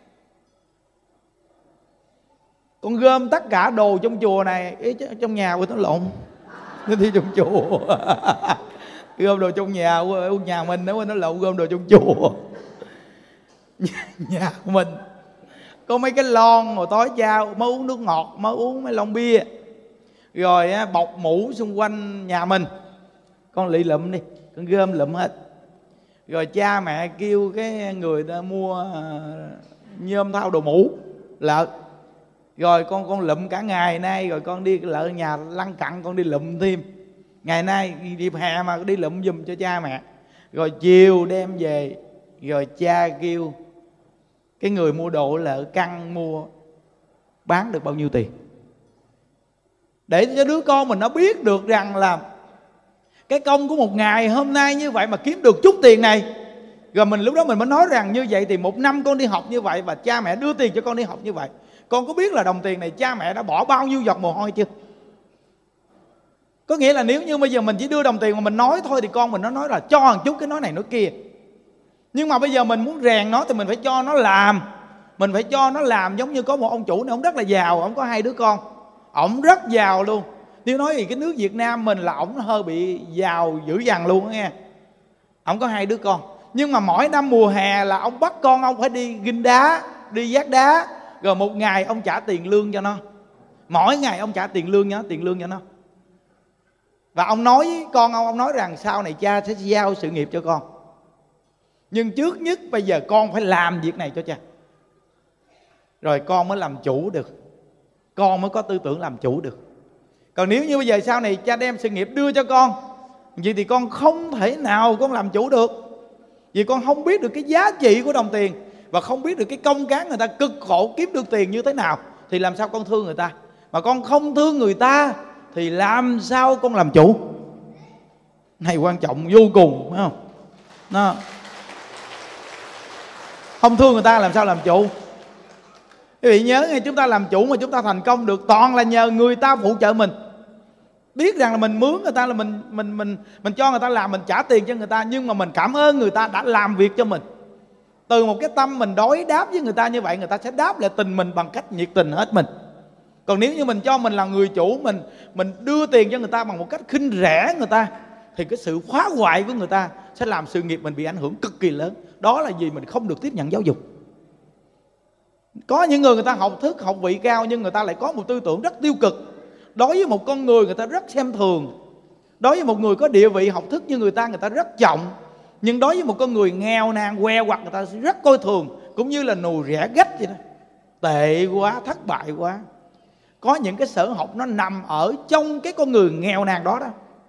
con gom tất cả đồ trong chùa này, ý, trong nhà của nó lộn, nó đi trong chùa. Gom đồ trong nhà của nhà mình, nó nó lộn, gom đồ trong chùa. Nhà, nhà của mình có mấy cái lon, hồi tối cha mới uống nước ngọt, mới uống mấy lon bia, rồi bọc mũ xung quanh nhà mình. Con lị lụm đi, con gom lụm hết. Rồi cha mẹ kêu cái người ta mua nhôm thau đồ mũ lợn. Rồi con con lụm cả ngày nay, rồi con đi lợ nhà lăn cặn, con đi lụm thêm. Ngày nay dịp hè mà đi lụm giùm cho cha mẹ. Rồi chiều đem về, rồi cha kêu cái người mua đồ lợ căng mua bán được bao nhiêu tiền, để cho đứa con mình nó biết được rằng là cái công của một ngày hôm nay như vậy mà kiếm được chút tiền này. Rồi mình lúc đó mình mới nói rằng như vậy thì một năm con đi học như vậy và cha mẹ đưa tiền cho con đi học như vậy, con có biết là đồng tiền này cha mẹ đã bỏ bao nhiêu giọt mồ hôi chưa? Có nghĩa là nếu như bây giờ mình chỉ đưa đồng tiền mà mình nói thôi thì con mình nó nói là cho một chút cái nói này nói kia. Nhưng mà bây giờ mình muốn rèn nó thì mình phải cho nó làm. Mình phải cho nó làm. Giống như có một ông chủ này, ông rất là giàu, ông có hai đứa con, ông rất giàu luôn. Nếu nói về cái nước Việt Nam mình là ông hơi bị giàu dữ dằn luôn đó nghe. Ông có hai đứa con, nhưng mà mỗi năm mùa hè là ông bắt con ông phải đi ghim đá, đi vác đá. Rồi một ngày ông trả tiền lương cho nó, mỗi ngày ông trả tiền lương cho nó, tiền lương cho nó. Và ông nói với con ông, ông nói rằng sau này cha sẽ giao sự nghiệp cho con, nhưng trước nhất bây giờ con phải làm việc này cho cha, rồi con mới làm chủ được, con mới có tư tưởng làm chủ được. Còn nếu như bây giờ sau này cha đem sự nghiệp đưa cho con, vậy thì con không thể nào con làm chủ được. Vì con không biết được cái giá trị của đồng tiền, và không biết được cái công cán người ta cực khổ kiếm được tiền như thế nào, thì làm sao con thương người ta. Mà con không thương người ta thì làm sao con làm chủ. Này quan trọng vô cùng, phải không? Nó không thương người ta làm sao làm chủ. Quý vị nhớ nghe, chúng ta làm chủ mà chúng ta thành công được toàn là nhờ người ta phụ trợ mình. Biết rằng là mình mướn người ta là mình mình mình mình cho người ta làm, mình trả tiền cho người ta, nhưng mà mình cảm ơn người ta đã làm việc cho mình. Từ một cái tâm mình đối đáp với người ta như vậy, người ta sẽ đáp lại tình mình bằng cách nhiệt tình hết mình. Còn nếu như mình cho mình là người chủ, mình mình đưa tiền cho người ta bằng một cách khinh rẻ người ta, thì cái sự phá hoại của người ta sẽ làm sự nghiệp mình bị ảnh hưởng cực kỳ lớn. Đó là vì mình không được tiếp nhận giáo dục. Có những người người ta học thức, học vị cao, nhưng người ta lại có một tư tưởng rất tiêu cực. Đối với một con người người ta rất xem thường. Đối với một người có địa vị học thức như người ta, người ta rất trọng. Nhưng đối với một con người nghèo nàn que quặt, người ta rất coi thường, cũng như là nù rẻ gách vậy đó. Tệ quá, thất bại quá. Có những cái sở học nó nằm ở trong cái con người nghèo nàn đó đó.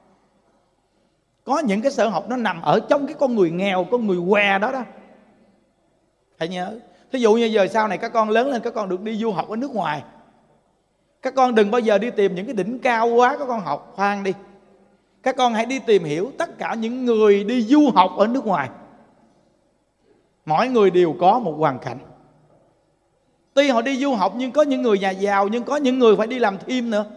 Có những cái sở học nó nằm ở trong cái con người nghèo, con người què đó đó. Hãy nhớ. Thí dụ như giờ sau này các con lớn lên, các con được đi du học ở nước ngoài. Các con đừng bao giờ đi tìm những cái đỉnh cao quá các con học, khoan đi. Các con hãy đi tìm hiểu tất cả những người đi du học ở nước ngoài. Mỗi người đều có một hoàn cảnh. Tuy họ đi du học nhưng có những người nhà giàu, nhưng có những người phải đi làm thêm nữa.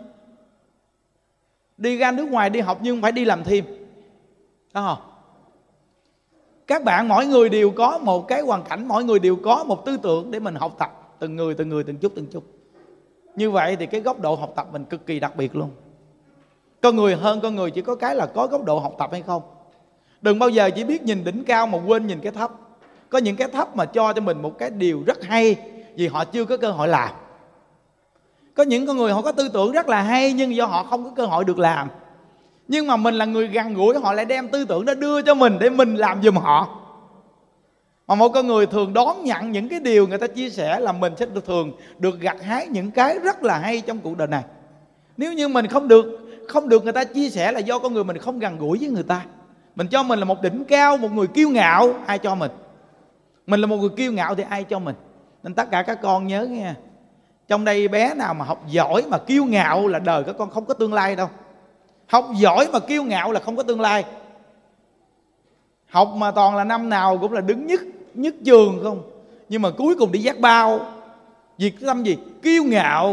Đi ra nước ngoài đi học nhưng phải đi làm thêm. Đó không? Các bạn mỗi người đều có một cái hoàn cảnh, mỗi người đều có một tư tưởng để mình học tập. Từng người, từng người, từng chút, từng chút. Như vậy thì cái góc độ học tập mình cực kỳ đặc biệt luôn. Con người hơn con người chỉ có cái là có góc độ học tập hay không. Đừng bao giờ chỉ biết nhìn đỉnh cao mà quên nhìn cái thấp. Có những cái thấp mà cho cho mình một cái điều rất hay, vì họ chưa có cơ hội làm. Có những con người họ có tư tưởng rất là hay, nhưng do họ không có cơ hội được làm. Nhưng mà mình là người gần gũi, họ lại đem tư tưởng đó đưa cho mình để mình làm giùm họ. Mà một con người thường đón nhận những cái điều người ta chia sẻ là mình sẽ thường được gặt hái những cái rất là hay trong cuộc đời này. Nếu như mình không được không được người ta chia sẻ là do con người mình không gần gũi với người ta. Mình cho mình là một đỉnh cao, một người kiêu ngạo, ai cho mình? Mình là một người kiêu ngạo thì ai cho mình? Nên tất cả các con nhớ nghe, trong đây bé nào mà học giỏi mà kiêu ngạo là đời các con không có tương lai đâu. Học giỏi mà kiêu ngạo là không có tương lai. Học mà toàn là năm nào cũng là đứng nhất nhất trường không, nhưng mà cuối cùng đi dắt bao. Vì cái tâm gì? Kiêu ngạo.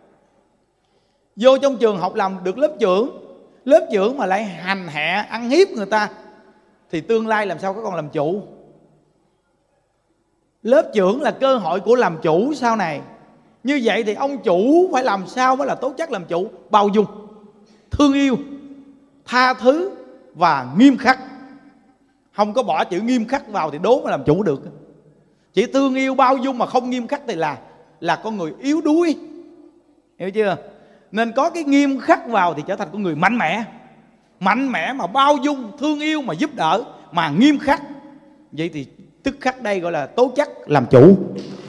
Vô trong trường học làm được lớp trưởng, lớp trưởng mà lại hành hạ, ăn hiếp người ta, thì tương lai làm sao các con làm chủ? Lớp trưởng là cơ hội của làm chủ sau này. Như vậy thì ông chủ phải làm sao mới là tố chất làm chủ? Bao dung, thương yêu, tha thứ và nghiêm khắc. Không có bỏ chữ nghiêm khắc vào thì đố mà làm chủ được. Chỉ thương yêu bao dung mà không nghiêm khắc thì là là con người yếu đuối. Hiểu chưa? Nên có cái nghiêm khắc vào thì trở thành con người mạnh mẽ. Mạnh mẽ mà bao dung, thương yêu mà giúp đỡ, mà nghiêm khắc. Vậy thì tức khắc đây gọi là tố chất làm chủ.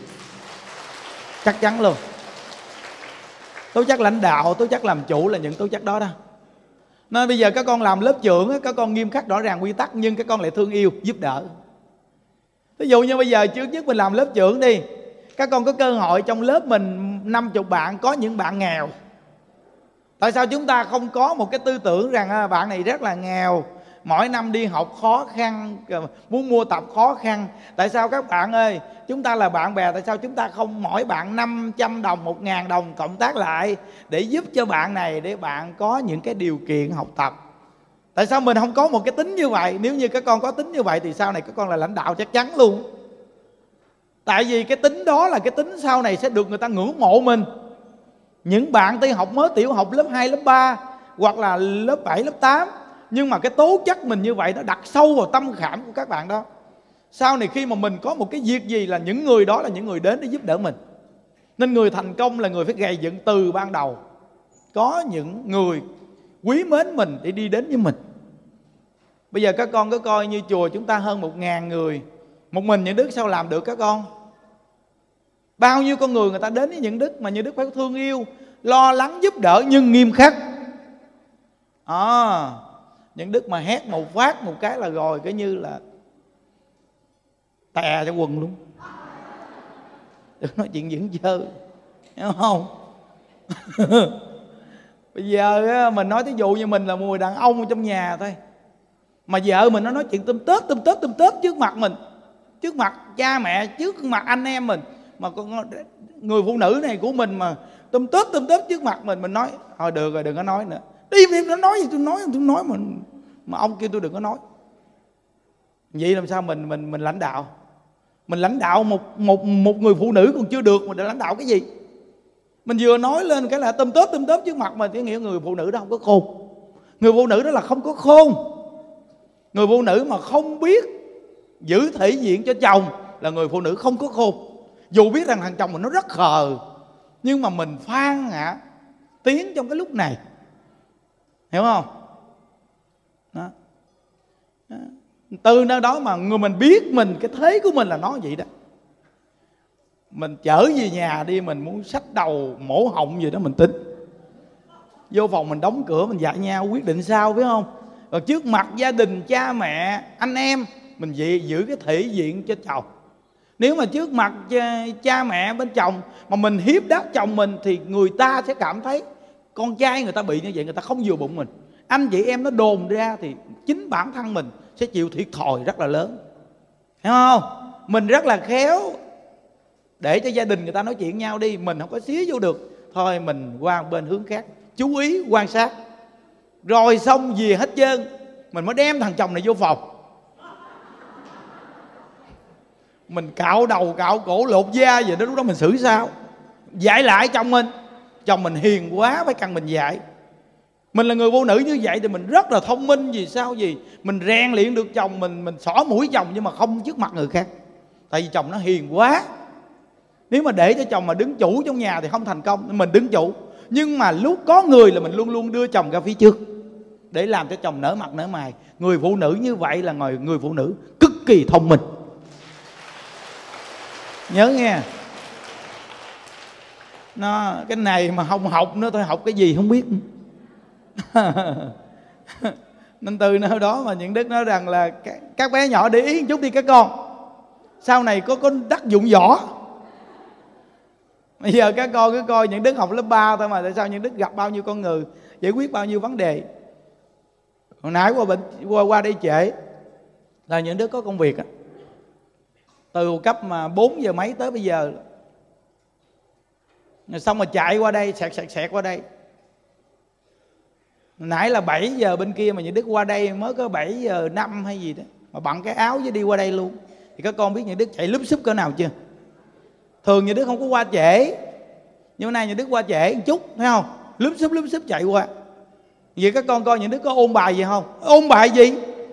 Chắc chắn luôn. Tố chất lãnh đạo, tố chất làm chủ là những tố chất đó đó. Nên bây giờ các con làm lớp trưởng, các con nghiêm khắc rõ ràng quy tắc, nhưng các con lại thương yêu, giúp đỡ. Ví dụ như bây giờ trước nhất mình làm lớp trưởng đi, các con có cơ hội trong lớp mình năm mươi bạn, có những bạn nghèo. Tại sao chúng ta không có một cái tư tưởng rằng à, bạn này rất là nghèo, mỗi năm đi học khó khăn, muốn mua tập khó khăn. Tại sao các bạn ơi, chúng ta là bạn bè, tại sao chúng ta không mỗi bạn năm trăm đồng, một ngàn đồng cộng tác lại để giúp cho bạn này, để bạn có những cái điều kiện học tập? Tại sao mình không có một cái tính như vậy? Nếu như các con có tính như vậy thì sau này các con là lãnh đạo chắc chắn luôn. Tại vì cái tính đó là cái tính sau này sẽ được người ta ngưỡng mộ mình. Những bạn đi học mới tiểu học lớp hai, lớp ba hoặc là lớp bảy, lớp tám, nhưng mà cái tố chất mình như vậy nó đặt sâu vào tâm khảm của các bạn đó. Sau này khi mà mình có một cái việc gì là những người đó là những người đến để giúp đỡ mình. Nên người thành công là người phải gầy dựng từ ban đầu. Có những người quý mến mình để đi đến với mình. Bây giờ các con có coi như chùa chúng ta hơn một ngàn người, một mình những Đức sao làm được các con? Bao nhiêu con người người ta đến với những Đức mà những Đức phải thương yêu, lo lắng giúp đỡ nhưng nghiêm khắc. À, những Đức mà hét một phát một cái là rồi, cái như là tè cho quần luôn. Đừng nói chuyện diễn chơi, hiểu không? Bây giờ mình nói thí dụ như mình là một người đàn ông trong nhà thôi, mà vợ mình nó nói chuyện tôm tớt tôm tớt tôm tớt trước mặt mình, trước mặt cha mẹ, trước mặt anh em mình, mà con người phụ nữ này của mình mà tôm tớt tôm tớt trước mặt mình, mình nói thôi được rồi, đừng có nói nữa, im im, nó nói gì tôi nói, tôi nói mà mà ông kêu tôi đừng có nói. Vậy làm sao mình mình mình lãnh đạo? Mình lãnh đạo một một một người phụ nữ còn chưa được, mình đã lãnh đạo cái gì? Mình vừa nói lên cái là tôm tớp tôm tớp trước mặt mình, thì nghĩa người phụ nữ đó không có khôn. Người phụ nữ đó là không có khôn. Người phụ nữ mà không biết giữ thể diện cho chồng là người phụ nữ không có khôn. Dù biết rằng thằng chồng mình nó rất khờ, nhưng mà mình phan hả tiếng trong cái lúc này, hiểu không? Đó. Đó. Từ nơi đó mà người mình biết mình, cái thế của mình là nó vậy đó. Mình chở về nhà đi, mình muốn xách đầu mổ họng gì đó mình tính. Vô phòng mình đóng cửa, mình dạy nhau quyết định sao, biết không? Rồi trước mặt gia đình, cha mẹ, anh em, mình giữ cái thể diện cho chồng. Nếu mà trước mặt cha mẹ bên chồng mà mình hiếp đáp chồng mình, thì người ta sẽ cảm thấy con trai người ta bị như vậy, người ta không vừa bụng mình. Anh chị em nó đồn ra thì chính bản thân mình sẽ chịu thiệt thòi rất là lớn, hiểu không? Mình rất là khéo để cho gia đình người ta nói chuyện nhau đi, mình không có xía vô được, thôi mình qua bên hướng khác, chú ý quan sát. Rồi xong về hết trơn, mình mới đem thằng chồng này vô phòng, mình cạo đầu cạo cổ lột da vậy đó. Lúc đó mình xử sao? Dạy lại chồng mình. Chồng mình hiền quá phải cần mình dạy. Mình là người phụ nữ như vậy thì mình rất là thông minh. Vì sao gì? Mình rèn luyện được chồng mình. Mình xỏ mũi chồng nhưng mà không trước mặt người khác, tại vì chồng nó hiền quá. Nếu mà để cho chồng mà đứng chủ trong nhà thì không thành công. Mình đứng chủ, nhưng mà lúc có người là mình luôn luôn đưa chồng ra phía trước để làm cho chồng nở mặt nở mày. Người phụ nữ như vậy là người, người phụ nữ cực kỳ thông minh. Nhớ nghe. Nó, cái này mà không học nữa thôi, học cái gì không biết. Nên từ nơi đó mà những Đức nói rằng là các bé nhỏ để ý một chút đi các con, sau này có có đắc dụng võ. Bây giờ các con cứ coi những Đức học lớp ba thôi mà tại sao những Đức gặp bao nhiêu con người, giải quyết bao nhiêu vấn đề. Hồi nãy qua bệnh qua, qua đây trễ là những Đức có công việc á, từ cấp mà bốn giờ mấy tới bây giờ, xong mà chạy qua đây, sẹt sẹt sẹt qua đây. Nãy là bảy giờ bên kia mà những Đức qua đây mới có bảy giờ năm hay gì đó, mà bận cái áo với đi qua đây luôn. Thì các con biết những Đức chạy lúp xúp cỡ nào chưa? Thường những Đức không có qua trễ, nhưng hôm nay những Đức qua trễ một chút, thấy không? Lúp xúp lúp xúp chạy qua. Vậy các con coi những Đức có ôn bài gì không? Ôn bài gì?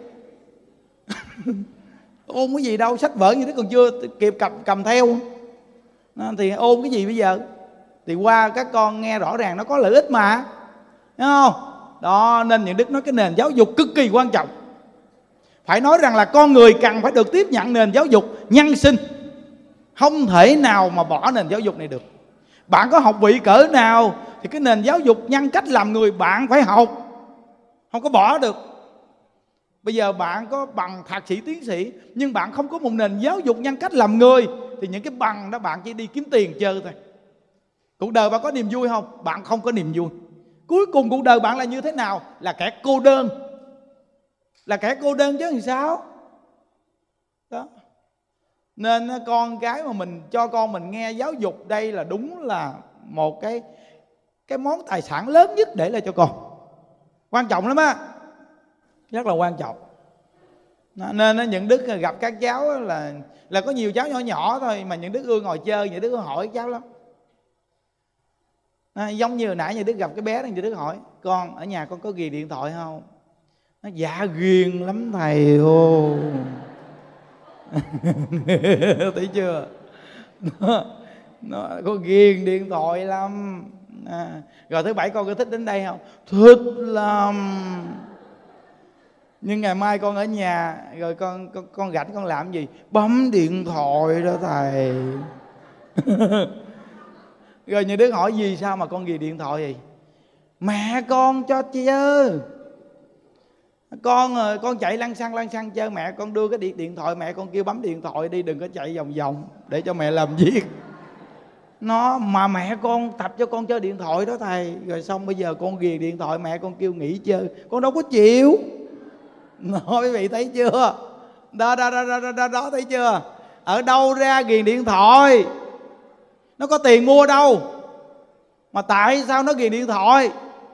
Ôn cái gì đâu, sách vở như Đức còn chưa kịp cầm, cầm theo. Thì ôn cái gì bây giờ? Thì qua các con nghe rõ ràng nó có lợi ích mà, thấy không? Đó, nên những Đức nói cái nền giáo dục cực kỳ quan trọng. Phải nói rằng là con người cần phải được tiếp nhận nền giáo dục nhân sinh. Không thể nào mà bỏ nền giáo dục này được. Bạn có học vị cỡ nào thì cái nền giáo dục nhân cách làm người bạn phải học, không có bỏ được. Bây giờ bạn có bằng thạc sĩ tiến sĩ, nhưng bạn không có một nền giáo dục nhân cách làm người, thì những cái bằng đó bạn chỉ đi kiếm tiền chơi thôi. Cuộc đời bạn có niềm vui không? Bạn không có niềm vui. Cuối cùng cuộc đời bạn là như thế nào? Là kẻ cô đơn. Là kẻ cô đơn chứ làm sao? Đó. Nên con cái mà mình cho con mình nghe giáo dục, đây là đúng là một cái cái món tài sản lớn nhất để lại cho con. Quan trọng lắm á, rất là quan trọng. Nên những Đức gặp các cháu là là có nhiều cháu nhỏ nhỏ thôi mà những Đức ưa ngồi chơi, những Đức hỏi cháu lắm. À, giống như hồi nãy những Đức gặp cái bé đó, những Đức hỏi con ở nhà con có ghiền điện thoại không? Nó dạ ghiền lắm thầy ô. Thấy chưa? Nó, nó có ghiền điện thoại lắm. À, rồi thứ bảy con có thích đến đây không? Thích lắm. Nhưng ngày mai con ở nhà, rồi con con, con rảnh con làm gì? Bấm điện thoại đó thầy. Rồi những đứa hỏi gì sao mà con ghiền điện thoại gì? Mẹ con cho chơi. Con con chạy lăn xăng lăn xăng chơi, mẹ con đưa cái điện, điện thoại, mẹ con kêu bấm điện thoại đi, đừng có chạy vòng vòng để cho mẹ làm việc. Nó mà mẹ con tập cho con chơi điện thoại đó thầy. Rồi xong bây giờ con ghiền điện thoại, mẹ con kêu nghỉ chơi, con đâu có chịu. Nói quý vị thấy chưa? Đó đó, đó đó đó đó đó thấy chưa? Ở đâu ra ghiền điện thoại? Nó có tiền mua đâu. Mà tại sao nó ghiền điện thoại?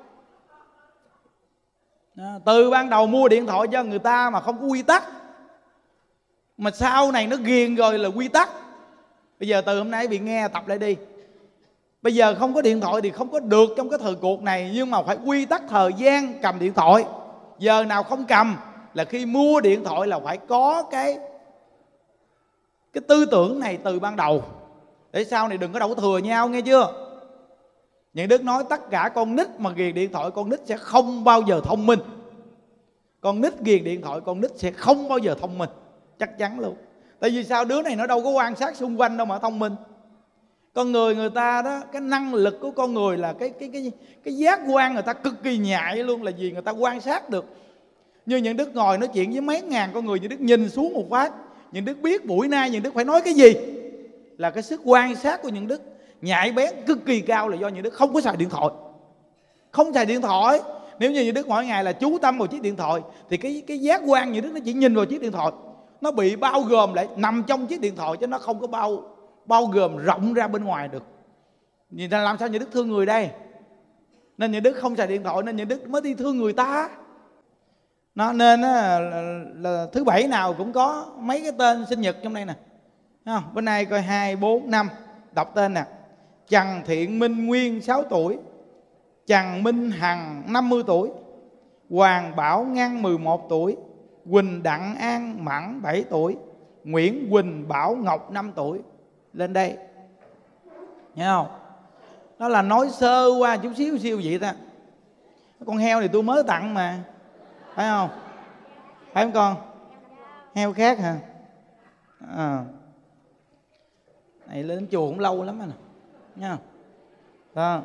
Từ ban đầu mua điện thoại cho người ta mà không có quy tắc, mà sau này nó ghiền rồi là quy tắc. Bây giờ từ hôm nay bị nghe tập lại đi. Bây giờ không có điện thoại thì không có được trong cái thời cuộc này. Nhưng mà phải quy tắc thời gian cầm điện thoại. Giờ nào không cầm là khi mua điện thoại là phải có cái Cái tư tưởng này từ ban đầu, để sau này đừng có đổ thừa nhau, nghe chưa? Những Đức nói tất cả con nít mà ghiền điện thoại, con nít sẽ không bao giờ thông minh. Con nít ghiền điện thoại, con nít sẽ không bao giờ thông minh. Chắc chắn luôn. Tại vì sao? Đứa này nó đâu có quan sát xung quanh đâu mà thông minh. Con người người ta đó, cái năng lực của con người là cái cái cái cái giác quan người ta cực kỳ nhạy luôn, là gì người ta quan sát được. Như những Đức ngồi nói chuyện với mấy ngàn con người, những Đức nhìn xuống một phát, những Đức biết buổi nay những Đức phải nói cái gì. Là cái sức quan sát của những Đức nhạy bén cực kỳ cao, là do những Đức không có xài điện thoại. Không xài điện thoại. Nếu như những Đức mỗi ngày là chú tâm vào chiếc điện thoại thì cái cái giác quan những Đức nó chỉ nhìn vào chiếc điện thoại, nó bị bao gồm lại nằm trong chiếc điện thoại, chứ nó không có bao bao gồm rộng ra bên ngoài được. Vì là làm sao những Đức thương người đây? Nên những Đức không xài điện thoại, nên những Đức mới đi thương người ta. Nó nên là, là, là thứ bảy nào cũng có mấy cái tên sinh nhật trong đây nè. Không? Bên này coi hai, bốn, năm. Đọc tên nè. Trần Thiện Minh Nguyên sáu tuổi, Trần Minh Hằng năm mươi tuổi, Hoàng Bảo Ngăn mười một tuổi, Quỳnh Đặng An Mẫn bảy tuổi, Nguyễn Quỳnh Bảo Ngọc năm tuổi. Lên đây. Nghe không? Đó là nói sơ qua chút xíu xíu vậy ta. Con heo này tôi mới tặng mà, phải không? Phải không con? Heo khác hả? À. Này lên chùa cũng lâu lắm rồi nè. Nha. Đó.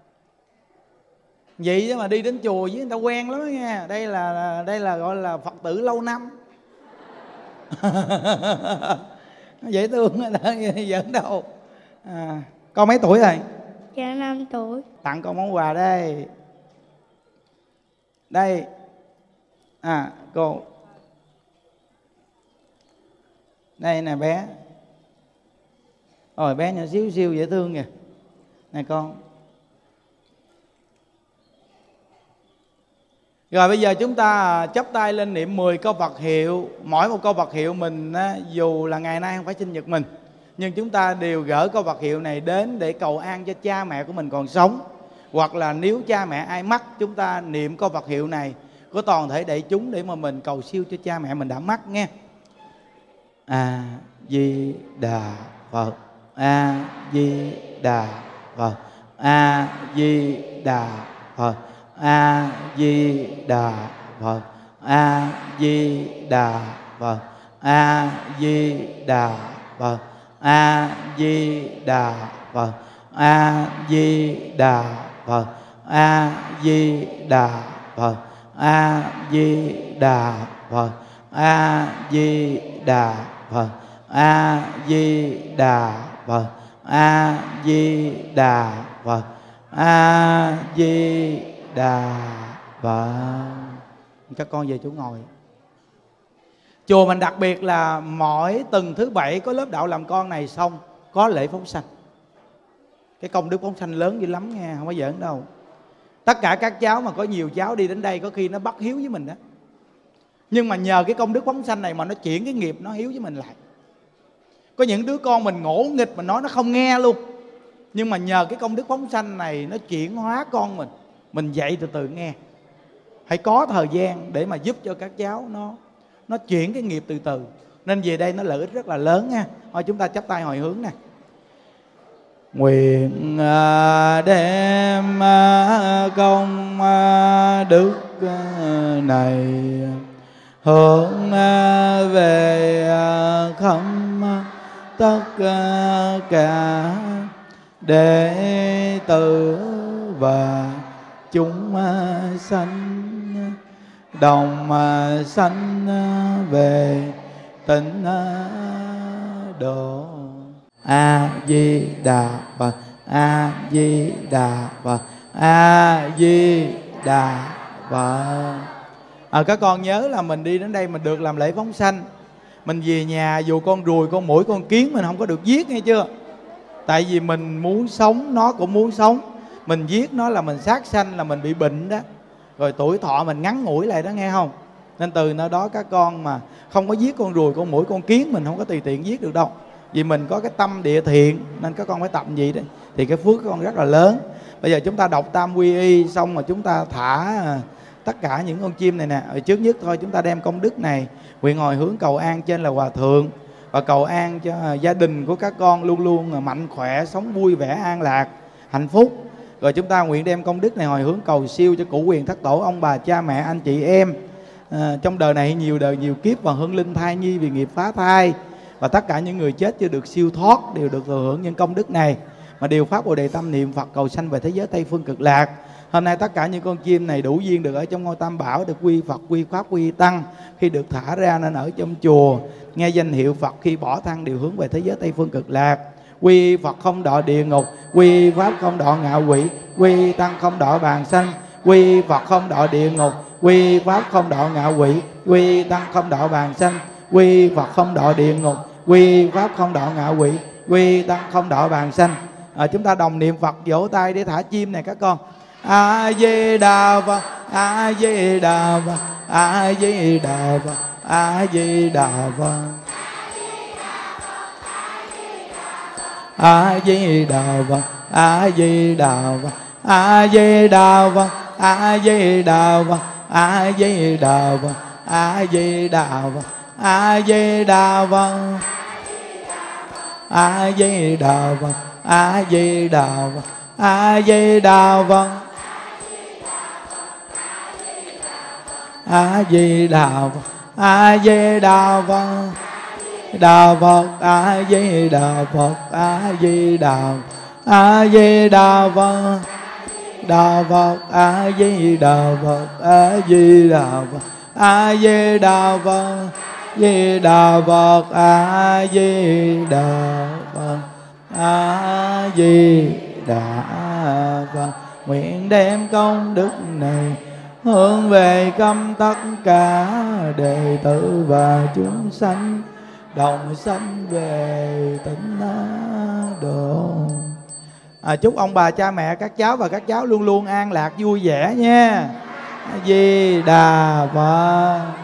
Vậy chứ mà đi đến chùa với người ta quen lắm đó nha. Đây là đây là gọi là Phật tử lâu năm. Dễ thương người ta giỡn đâu. À, con mấy tuổi rồi? Dạ năm tuổi. Tặng con món quà đây. Đây. À cô. Đây nè bé. Rồi bé nhỏ xíu xíu dễ thương kìa. Nè con. Rồi bây giờ chúng ta chắp tay lên niệm mười câu Phật hiệu. Mỗi một câu Phật hiệu mình á, dù là ngày nay không phải sinh nhật mình, nhưng chúng ta đều gửi câu Phật hiệu này đến để cầu an cho cha mẹ của mình còn sống. Hoặc là nếu cha mẹ ai mất, chúng ta niệm câu Phật hiệu này của toàn thể đại chúng để mà mình cầu siêu cho cha mẹ mình đã mất nghe. A Di Đà Phật, A Di Đà Phật, A Di Đà Phật, A Di Đà Phật, A Di Đà Phật, A Di Đà Phật, A Di Đà Phật, A Di Đà Phật, A Di Đà Phật, A Di Đà Phật, A Di Đà Phật, A Di Đà Phật, A Di Đà Phật, A Di Đà Phật. Các con về chỗ ngồi. Chùa mình đặc biệt là mỗi tuần thứ bảy có lớp đạo làm con này xong có lễ phóng sanh. Cái công đức phóng sanh lớn dữ lắm nha, không có giỡn đâu. Tất cả các cháu mà có nhiều cháu đi đến đây có khi nó bắt hiếu với mình đó. Nhưng mà nhờ cái công đức phóng sanh này mà nó chuyển cái nghiệp nó hiếu với mình lại. Có những đứa con mình ngỗ nghịch, mình nói nó không nghe luôn. Nhưng mà nhờ cái công đức phóng sanh này nó chuyển hóa con mình. Mình dạy từ từ nghe. Hãy có thời gian để mà giúp cho các cháu nó nó chuyển cái nghiệp từ từ. Nên về đây nó lợi ích rất là lớn nha. Thôi chúng ta chắp tay hồi hướng nè. nguyện đem công đức này hướng về khắp tất cả đệ tử và chúng sanh, đồng sanh về tịnh độ. A Di Đà Phật, A Di Đà Phật, A Di Đà Phật. À, các con nhớ là mình đi đến đây mình được làm lễ phóng sanh. Mình về nhà dù con ruồi, con muỗi, con kiến mình không có được giết, nghe chưa? Tại vì mình muốn sống, nó cũng muốn sống. Mình giết nó là mình sát sanh, là mình bị bệnh đó. Rồi tuổi thọ mình ngắn ngủi lại đó, nghe không? Nên từ nơi đó các con mà không có giết con ruồi, con muỗi, con kiến mình không có tùy tiện giết được đâu. Vì mình có cái tâm địa thiện nên các con phải tập gì đấy thì cái phước các con rất là lớn. Bây giờ chúng ta đọc tam quy y xong mà chúng ta thả tất cả những con chim này nè. Ở trước nhất thôi chúng ta đem công đức này nguyện hồi hướng cầu an trên là Hòa Thượng, và cầu an cho gia đình của các con luôn luôn mạnh khỏe, sống vui vẻ, an lạc, hạnh phúc. Rồi chúng ta nguyện đem công đức này hồi hướng cầu siêu cho cụ quyền thất tổ, ông bà, cha mẹ, anh chị em à, trong đời này nhiều đời nhiều kiếp, và hương linh thai nhi vì nghiệp phá thai, và tất cả những người chết chưa được siêu thoát đều được thừa hưởng những công đức này, mà đều phát Bồ Đề tâm niệm Phật cầu sanh về thế giới Tây Phương Cực Lạc. Hôm nay tất cả những con chim này đủ duyên được ở trong ngôi Tam Bảo, được quy Phật, quy Pháp, quy Tăng. Khi được thả ra nên ở trong chùa, nghe danh hiệu Phật, khi bỏ thân đều hướng về thế giới Tây Phương Cực Lạc. Quy Phật không đọa địa ngục, quy Pháp không đọa ngạ quỷ, quy Tăng không đọa bàn sanh. Quy Phật không đọa địa ngục, quy Pháp không đọa ngạ quỷ, quy Tăng không đọa bàn sanh. Quy Phật không đọa địa ngục, quy Pháp không đọa ngạ quỷ, quy Tăng không đọa bàn sanh. À, chúng ta đồng niệm Phật, vỗ tay để thả chim này các con. A Di Đà Phật, A Di Đà Phật, A Di Đà Phật, A Di Đà Phật, A Di Đà Phật, A Di Đà Phật, A Di Đà Phật, A Di Đà Phật, A Di Đà Phật, A Di Đà Phật, A Di Đà Phật, A Di Đà Phật, A Di Đà Phật, A Di Đà Phật, A Di Đà Phật, A Di Đà Phật, Đà Phật, A Di Đà Phật, A Di Đà, A Di Đà Phật, Đà Phật, A Di Đà Phật, A Di Đà Phật, A Di Đà Phật, Di Đà Phật, A Di Đà Phật, A Di Đà Phật. Nguyện đem công đức này hướng về khắp tất cả đệ tử và chúng sanh, đồng sanh về tịnh độ. À, chúc ông bà, cha mẹ, các cháu và các cháu luôn luôn an lạc vui vẻ nha. A Di Đà Phật.